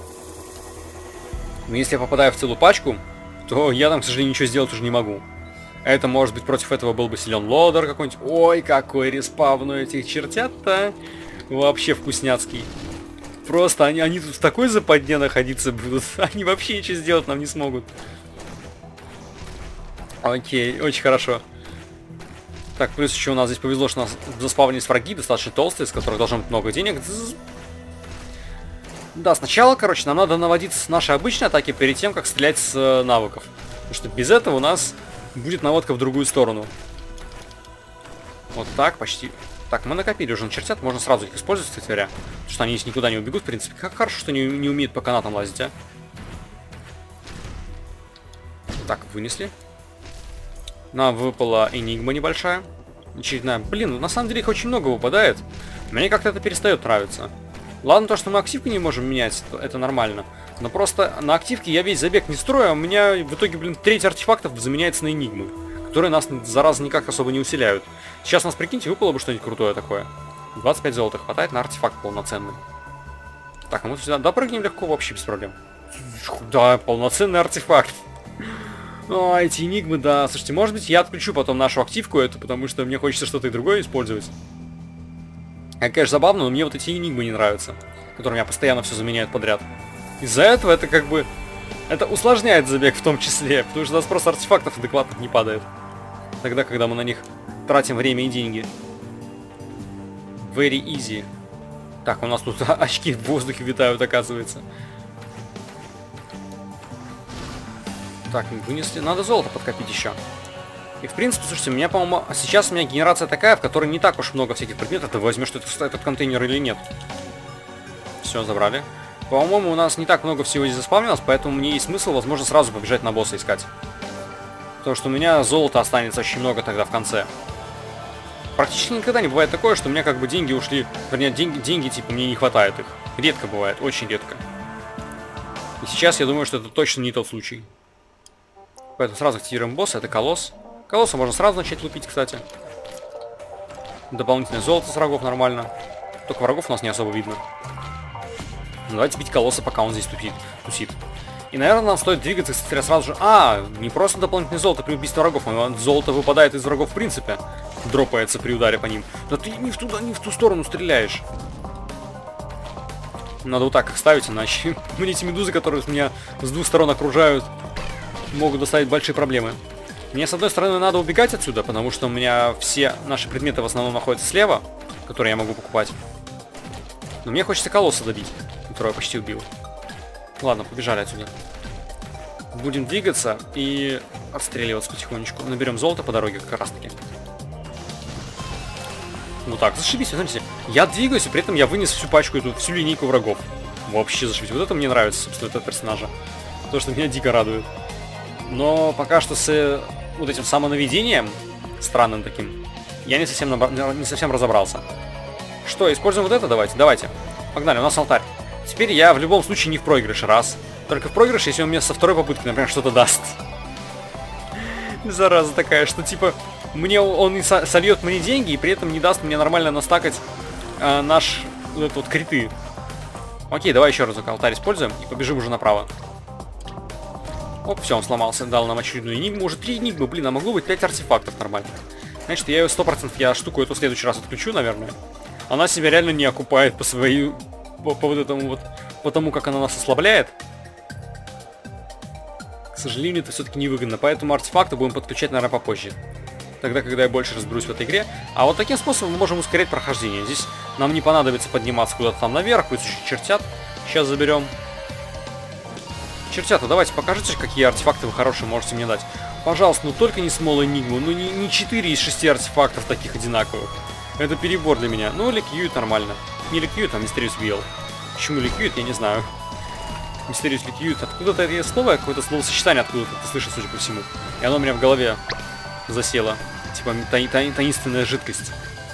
Но если я попадаю в целую пачку, то я там, к сожалению, ничего сделать уже не могу. Это, может быть, против этого был бы силен лодер какой-нибудь. Ой, какой респаун у этих чертят-то. Вообще вкусняцкий. Просто они, они тут в такой западне находиться будут. Они вообще ничего сделать нам не смогут. Окей, очень хорошо. Так, плюс еще у нас здесь повезло, что у нас заспавнились враги, достаточно толстые, с которых должно быть много денег. Да, сначала, короче, нам надо наводиться с нашей обычной атаки перед тем, как стрелять с э, навыков. Потому что без этого у нас будет наводка в другую сторону. Вот так, почти. Так, мы накопили уже на чертят, можно сразу их использовать, кстати говоря. Потому что они здесь никуда не убегут, в принципе. Как хорошо, что не, не умеют по канатам лазить, а. Так, вынесли. Нам выпала энигма небольшая. Очередная. Блин, на самом деле их очень много выпадает. Мне как-то это перестает нравиться. Ладно, то, что мы активки не можем менять, это нормально. Но просто на активке я весь забег не строю, а у меня в итоге, блин, треть артефактов заменяется на энигмы. Которые нас, зараза, никак особо не усиляют. Сейчас у нас, прикиньте, выпало бы что-нибудь крутое такое. двадцать пять золота хватает на артефакт полноценный. Так, а мы сюда допрыгнем легко, вообще без проблем. Да, полноценный артефакт. О, эти энигмы, да. Слушайте, может быть, я отключу потом нашу активку эту, потому что мне хочется что-то и другое использовать. Это, конечно, забавно, но мне вот эти энигмы не нравятся, которые меня постоянно все заменяют подряд. Из-за этого это как бы... Это усложняет забег в том числе, потому что у нас просто артефактов адекватных не падает. Тогда, когда мы на них тратим время и деньги. Very easy. Так, у нас тут очки в воздухе витают, оказывается. Так, вынесли. Надо золото подкопить еще. И в принципе, слушайте, у меня, по-моему, сейчас у меня генерация такая, в которой не так уж много всяких предметов. Ты возьмешь этот, этот контейнер или нет. Все, забрали. По-моему, у нас не так много всего здесь заспавнилось, поэтому мне есть смысл, возможно, сразу побежать на босса искать. Потому что у меня золота останется очень много тогда в конце. Практически никогда не бывает такое, что у меня как бы деньги ушли. Вернее, деньги, деньги типа мне не хватает их. Редко бывает, очень редко. И сейчас я думаю, что это точно не тот случай. Поэтому сразу активируем босса, это колосс. Колосса можно сразу начать лупить, кстати. Дополнительное золото с врагов нормально. Только врагов у нас не особо видно. Давайте бить колосса, пока он здесь тупит, тусит. И, наверное, нам стоит двигаться, кстати, сразу же... А, не просто дополнительное золото при убийстве врагов, но золото выпадает из врагов в принципе. Дропается при ударе по ним. Да ты не в туда, не в ту сторону стреляешь. Надо вот так их ставить, иначе мне эти медузы, которые меня с двух сторон окружают, могут доставить большие проблемы. Мне, с одной стороны, надо убегать отсюда, потому что у меня все наши предметы в основном находятся слева, которые я могу покупать. Но мне хочется колосса добить, которого я почти убил. Ладно, побежали отсюда. Будем двигаться и отстреливаться потихонечку. Наберем золото по дороге как раз таки. Вот так, зашибись, смотрите. Я двигаюсь, и при этом я вынес всю пачку, эту, всю линейку врагов. Вообще зашибись. Вот это мне нравится, собственно, этого персонажа. То, что меня дико радует. Но пока что с э, вот этим самонаведением, странным таким, я не совсем, набра... не совсем разобрался. Что, используем вот это? Давайте, давайте. Погнали, у нас алтарь. Теперь я в любом случае не в проигрыше, раз. Только в проигрыше, если он мне со второй попытки, например, что-то даст. Зараза такая, что типа мне он не со сольет мне деньги и при этом не даст мне нормально настакать э, наш вот этот вот криты. Окей, давай еще разок алтарь используем и побежим уже направо. Оп, все, он сломался, дал нам очередную энигму. Уже три энигмы, блин, а могло быть пять артефактов нормально. Значит, я ее сто процентов, я штуку эту в следующий раз отключу, наверное. Она себя реально не окупает по своей, по, по вот этому вот, по тому, как она нас ослабляет. К сожалению, это все-таки невыгодно, поэтому артефакты будем подключать, наверное, попозже. Тогда, когда я больше разберусь в этой игре. А вот таким способом мы можем ускорять прохождение. Здесь нам не понадобится подниматься куда-то там наверх, пусть еще чертят. Сейчас заберем. Чертята, давайте покажите, какие артефакты вы хорошие можете мне дать. Пожалуйста, ну только не Small Enigma, ну не, не четыре из шести артефактов таких одинаковых. Это перебор для меня. Ну, Liquid нормально. Не Liquid, а Mysterious Wheel. Почему Liquid, я не знаю. Mysterious Liquid, откуда-то это слово, какое-то словосочетание откуда-то ты слышишь, судя по всему. И оно у меня в голове засело. Типа таи таи таинственная жидкость.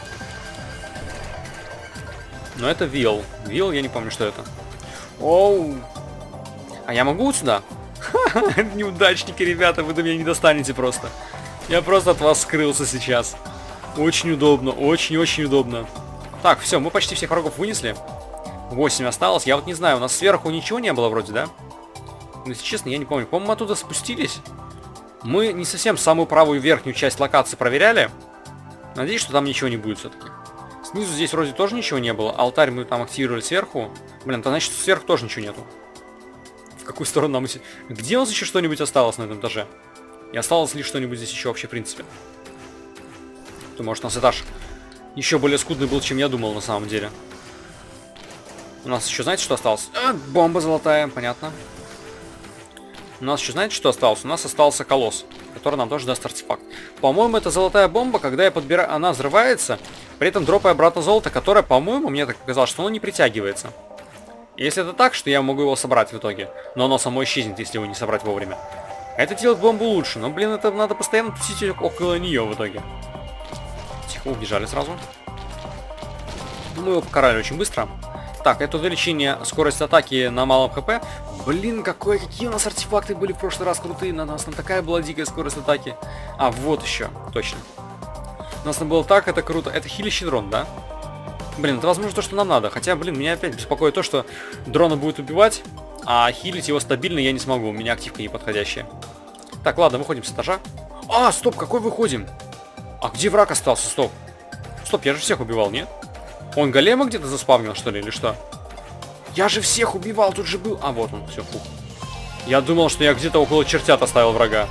Но это Wheel. Wheel, я не помню, что это. Оу. А я могу вот сюда? Ха-ха, неудачники, ребята, вы до меня не достанете просто. Я просто от вас скрылся сейчас. Очень удобно, очень-очень удобно. Так, все, мы почти всех врагов вынесли. восемь осталось. Я вот не знаю, у нас сверху ничего не было вроде, да? Но, если честно, я не помню. По-моему, мы оттуда спустились. Мы не совсем самую правую верхнюю часть локации проверяли. Надеюсь, что там ничего не будет все-таки. Снизу здесь вроде тоже ничего не было. Алтарь мы там активировали сверху. Блин, то значит, сверху тоже ничего нету. В какую сторону нам идти? Где у нас еще что-нибудь осталось на этом этаже? И осталось ли что-нибудь здесь еще вообще в принципе? То может у нас этаж еще более скудный был, чем я думал на самом деле. У нас еще знаете, что осталось? А, бомба золотая, понятно. У нас еще знаете, что осталось? У нас остался колосс, который нам тоже даст артефакт. По-моему, это золотая бомба, когда я подбираю, она взрывается, при этом дропая обратно золото, которое, по-моему, мне так показалось, что оно не притягивается. Если это так, что я могу его собрать в итоге, но оно само исчезнет, если его не собрать вовремя. Это делает бомбу лучше, но, блин, это надо постоянно тусить около нее в итоге. Тихо, убежали сразу. Мы его покарали очень быстро. Так, это увеличение скорости атаки на малом хп. Блин, какой, какие у нас артефакты были в прошлый раз крутые. На нас там такая была дикая скорость атаки. А, вот еще, точно. У нас там было так, это круто. Это хилящий дрон, да? Блин, это возможно то, что нам надо. Хотя, блин, меня опять беспокоит то, что дрона будет убивать, а хилить его стабильно я не смогу. У меня активка неподходящая. Так, ладно, выходим с этажа. А, стоп, какой выходим? А где враг остался? Стоп. Стоп, я же всех убивал, нет? Он голема где-то заспавнил, что ли, или что? Я же всех убивал, тут же был... А, вот он, все, фух. Я думал, что я где-то около чертят оставил врага.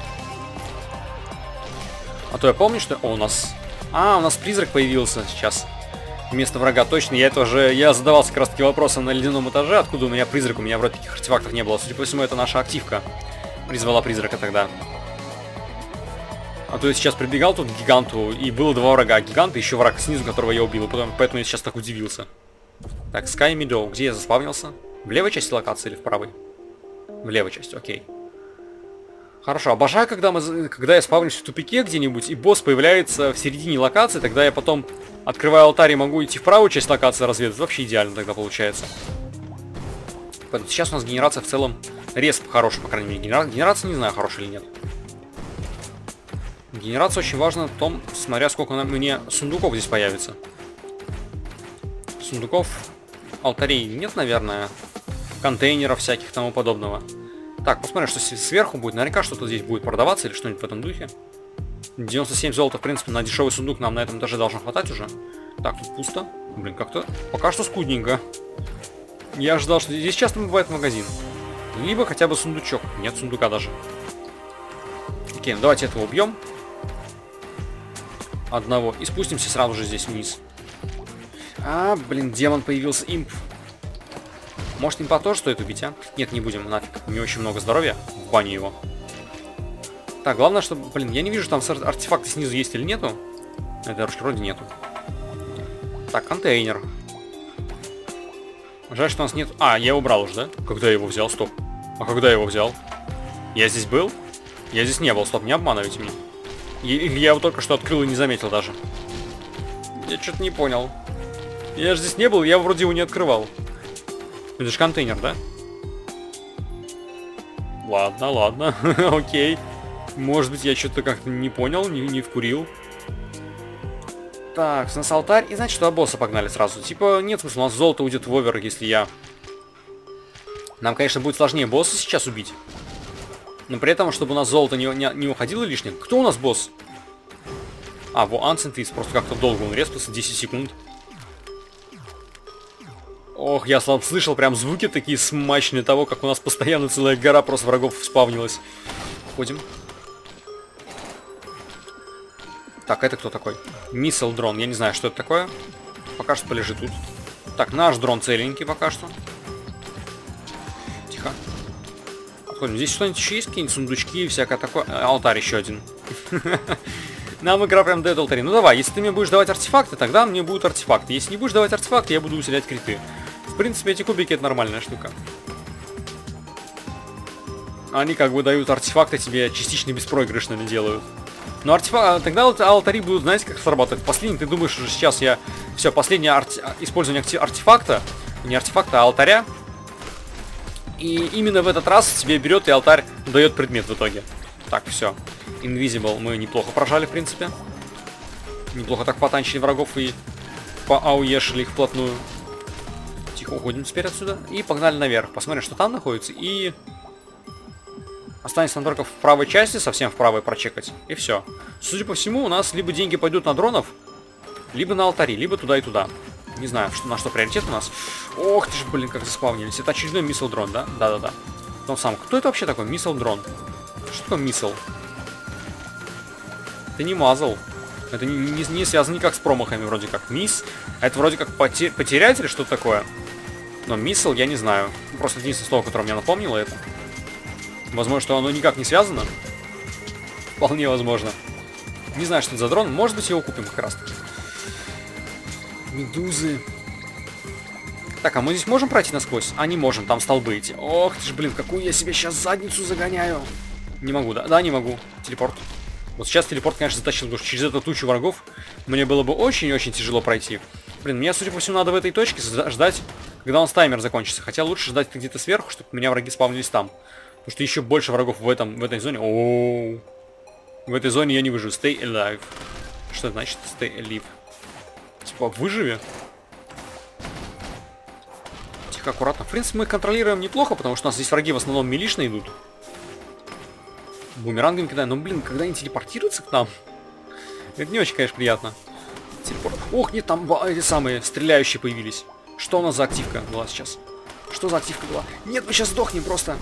А то я помню, что... О, у нас... А, у нас призрак появился сейчас. Вместо врага, точно. Я это уже... Я задавался как раз таки вопросом на ледяном этаже. Откуда у меня призрак? У меня вроде таких артефактов не было. Судя по всему, это наша активка призвала призрака тогда. А то я сейчас прибегал тут к гиганту, и было два врага. Гигант и еще враг снизу, которого я убил. И потом, поэтому я сейчас так удивился. Так, Sky Meadow. Где я заспавнился? В левой части локации или в правой? В левой части, окей. Хорошо, обожаю, когда, мы, когда я спавнюсь в тупике где-нибудь, и босс появляется в середине локации, тогда я потом открываю алтарь и могу идти в правую часть локации разведать. Вообще идеально тогда получается. Поэтому сейчас у нас генерация в целом респ хорошая, по крайней мере. Генера... Генерация не знаю, хорошая или нет. Генерация очень важна в том, смотря сколько на мне сундуков здесь появится. Сундуков, алтарей нет, наверное. Контейнеров всяких и тому подобного. Так, посмотрим, что сверху будет. Наверняка что-то здесь будет продаваться или что-нибудь в этом духе. девяносто семь золота, в принципе, на дешевый сундук нам на этом даже должно хватать уже. Так, тут пусто. Блин, как-то пока что скудненько. Я ожидал, что здесь часто бывает магазин. Либо хотя бы сундучок. Нет сундука даже. Окей, ну давайте этого убьем. Одного. И спустимся сразу же здесь вниз. А, блин, демон появился, имп. Может, импа тоже стоит убить, а? Нет, не будем, нафиг. У него очень много здоровья. В бане его. Так, главное, что... Блин, я не вижу, там артефакты снизу есть или нету. Это вроде нету. Так, контейнер. Жаль, что у нас нет... А, я его брал уже, да? Когда я его взял? Стоп. А когда я его взял? Я здесь был? Я здесь не был. Стоп, не обманывайте меня. Или я его только что открыл и не заметил даже. Я что-то не понял. Я же здесь не был, я вроде его не открывал. Это же контейнер, да? Ладно, ладно, окей. Может быть, я что-то как-то не понял, не, не вкурил. Так, у нас алтарь. И значит, что босса погнали сразу. Типа, нет смысла, у нас золото уйдет в овер, если я... Нам, конечно, будет сложнее босса сейчас убить. Но при этом, чтобы у нас золото не, не, не уходило лишнее. Кто у нас босс? А, во, Ансентвиз. Просто как-то долго он респался, десять секунд. Ох, я слышал прям звуки такие смачные того, как у нас постоянно целая гора просто врагов спавнилась. Ходим. Так, это кто такой? Миссил дрон. Я не знаю, что это такое. Пока что полежит тут. Так, наш дрон целенький пока что. Тихо. Отходим. Здесь что-нибудь еще есть? Какие-нибудь сундучки и всякое такое. Алтарь еще один. Нам игра прям дает алтарь. Ну давай, если ты мне будешь давать артефакты, тогда мне будут артефакты. Если не будешь давать артефакты, я буду усилять криты. В принципе, эти кубики — это нормальная штука. Они как бы дают артефакты, тебе частично беспроигрышными делают. Но артефакт... Тогда алтари будут, знаете, как срабатывать. Последний, ты думаешь, уже сейчас я... Все, последнее арте... использование артефакта. Не артефакта, а алтаря. И именно в этот раз тебе берет и алтарь дает предмет в итоге. Так, все. Invisible мы неплохо прожали, в принципе. Неплохо так потанчили врагов и поауешили их вплотную. Тихо, уходим теперь отсюда. И погнали наверх. Посмотрим, что там находится. И... Останется нам только в правой части, совсем в правой прочекать. И все. Судя по всему, у нас либо деньги пойдут на дронов, либо на алтари, либо туда и туда. Не знаю, что, на что приоритет у нас. Ох ты ж, блин, как заспавнились. Это очередной миссил дрон, да? Да-да-да. Он сам. Кто это вообще такой? Миссил дрон. Что такое миссил? Это не мазл. Это не, не, не связано никак с промахами, вроде как. Мисс. А это вроде как потер... потерять или что-то такое. Но миссил я не знаю. Просто единственное слово, которое мне напомнило это. Возможно, что оно никак не связано. Вполне возможно. Не знаю, что это за дрон. Может быть, его купим как раз таки. Медузы. Так, а мы здесь можем пройти насквозь? А, не можем, там столбы эти. Ох ты ж, блин, какую я себе сейчас задницу загоняю. Не могу, да? Да, не могу. Телепорт. Вот сейчас телепорт, конечно, затащил, потому что через эту тучу врагов мне было бы очень-очень тяжело пройти. Блин, мне, судя по всему, надо в этой точке ждать, когда он с таймер закончится. Хотя лучше ждать где-то сверху, чтобы у меня враги спавнились там. Потому что еще больше врагов в, этом, в этой зоне. О-о-о. В этой зоне я не выживу. Stay alive. Что это значит stay alive? Типа, выживи. Тихо, аккуратно. В принципе, мы контролируем неплохо, потому что у нас здесь враги в основном милишные идут. Бумерангами кидаем. Но, блин, когда они телепортируются к нам, это не очень, конечно, приятно. Телепорт. Ох, нет, там эти самые стреляющие появились. Что у нас за активка была сейчас? Что за активка была? Нет, мы сейчас сдохнем просто.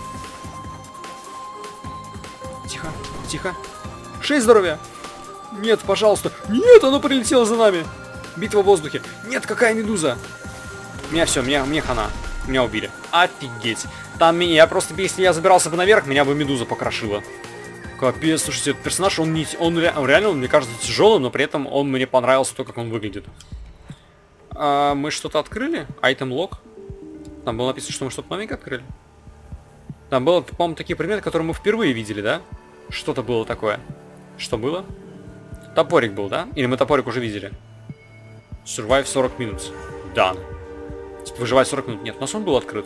Тихо, тихо. шесть здоровья. Нет, пожалуйста. Нет, оно прилетело за нами. Битва в воздухе. Нет, какая медуза. Меня все, меня, мне хана. Меня убили. Офигеть. Там меня, я просто, если я забирался бы наверх, меня бы медуза покрошила. Капец, слушайте, этот персонаж, он, не, он, он реально, он, мне кажется, тяжелым, но при этом он мне понравился то, как он выглядит. А, мы что-то открыли? Item log. Там было написано, что мы что-то новенькое открыли. Там было, по-моему, такие предметы, которые мы впервые видели, да? Что-то было такое. Что было? Топорик был, да? Или мы топорик уже видели? Survive сорок минут. Да. Выживать сорок минут. Нет, у нас он был открыт.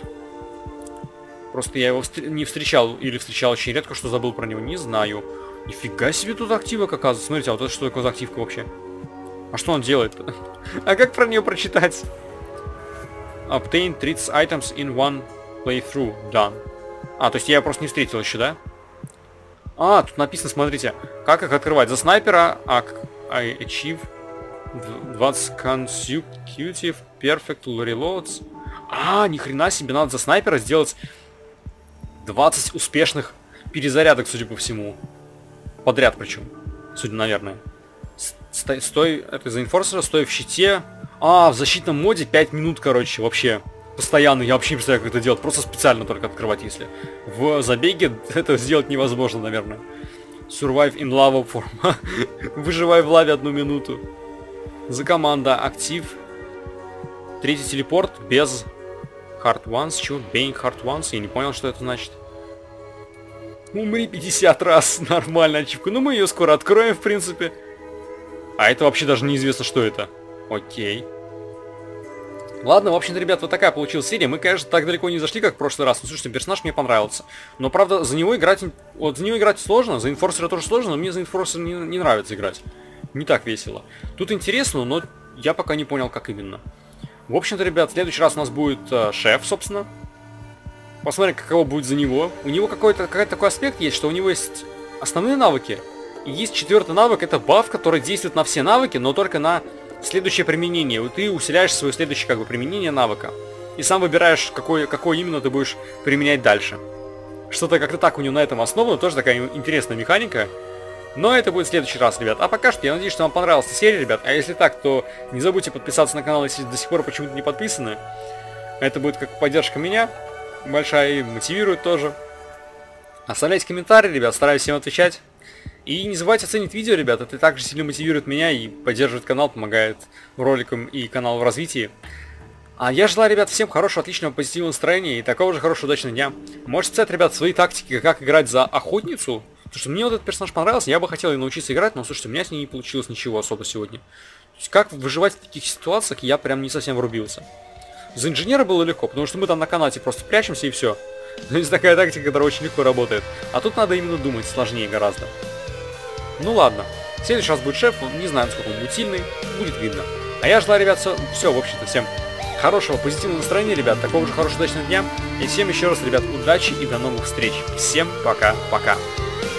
Просто я его встр... не встречал. Или встречал очень редко, что забыл про него. Не знаю. Нифига себе тут активок оказывается. Смотрите, а вот это что такое за активка вообще? А что он делает? А как про нее прочитать? Obtain тридцать items in one playthrough. Done. А, то есть я просто не встретил еще, да? А, тут написано, смотрите, как их открывать. За снайпера, а, I achieve двадцать consecutive perfect reloads. А, ни хрена себе, надо за снайпера сделать двадцать успешных перезарядок, судя по всему. Подряд причем, судя, наверное. Стой, стой это за инфорсера, стой в щите. А, в защитном моде пять минут, короче, вообще. Постоянно, я вообще не представляю, как это делать. Просто специально только открывать, если. В забеге это сделать невозможно, наверное. Survive in lava форма. Выживай в лаве одну минуту. За команда. Актив. Третий телепорт без hard ones. Чего? Being hard ones? Я не понял, что это значит. Умри пятьдесят раз. Нормально, ачивка. Ну, мы ее скоро откроем, в принципе. А это вообще даже неизвестно, что это. Окей. Ладно, в общем-то, ребят, вот такая получилась серия. Мы, конечно, так далеко не зашли, как в прошлый раз. Но, слушайте, персонаж мне понравился. Но, правда, за него играть... Вот за него играть сложно, за инфорсера тоже сложно, но мне за инфорсера не, не нравится играть. Не так весело. Тут интересно, но я пока не понял, как именно. В общем-то, ребят, в следующий раз у нас будет э, шеф, собственно. Посмотрим, каково будет за него. У него какой-то какой-то такой аспект есть, что у него есть основные навыки. И есть четвертый навык, это баф, который действует на все навыки, но только на... Следующее применение. Вот ты усиляешь свое следующее как бы применение навыка. И сам выбираешь, какой, какой именно ты будешь применять дальше. Что-то как-то так у него на этом основано. Тоже такая интересная механика. Но это будет в следующий раз, ребят. А пока что я надеюсь, что вам понравилась эта серия, ребят. А если так, то не забудьте подписаться на канал, если до сих пор почему-то не подписаны. Это будет как поддержка меня. Большая и мотивирует тоже. Оставляйте комментарии, ребят. Стараюсь всем отвечать. И не забывайте оценить видео, ребят, это также сильно мотивирует меня и поддерживает канал, помогает роликам и каналу в развитии. А я желаю, ребят, всем хорошего, отличного, позитивного настроения и такого же хорошего, удачного дня. Можете сказать, ребят, свои тактики, как играть за охотницу. Потому что мне вот этот персонаж понравился, я бы хотел и научиться играть, но, слушайте, у меня с ней не получилось ничего особо сегодня. То есть, как выживать в таких ситуациях, я прям не совсем врубился. За инженера было легко, потому что мы там на канате просто прячемся и все. То есть, такая тактика, которая очень легко работает. А тут надо именно думать, сложнее гораздо. Ну ладно, в следующий раз будет шеф, не знаю, насколько он будет сильный, будет видно. А я желаю, ребят, все, все в общем-то, всем хорошего, позитивного настроения, ребят, такого же хорошего, удачного дня. И всем еще раз, ребят, удачи и до новых встреч. Всем пока-пока.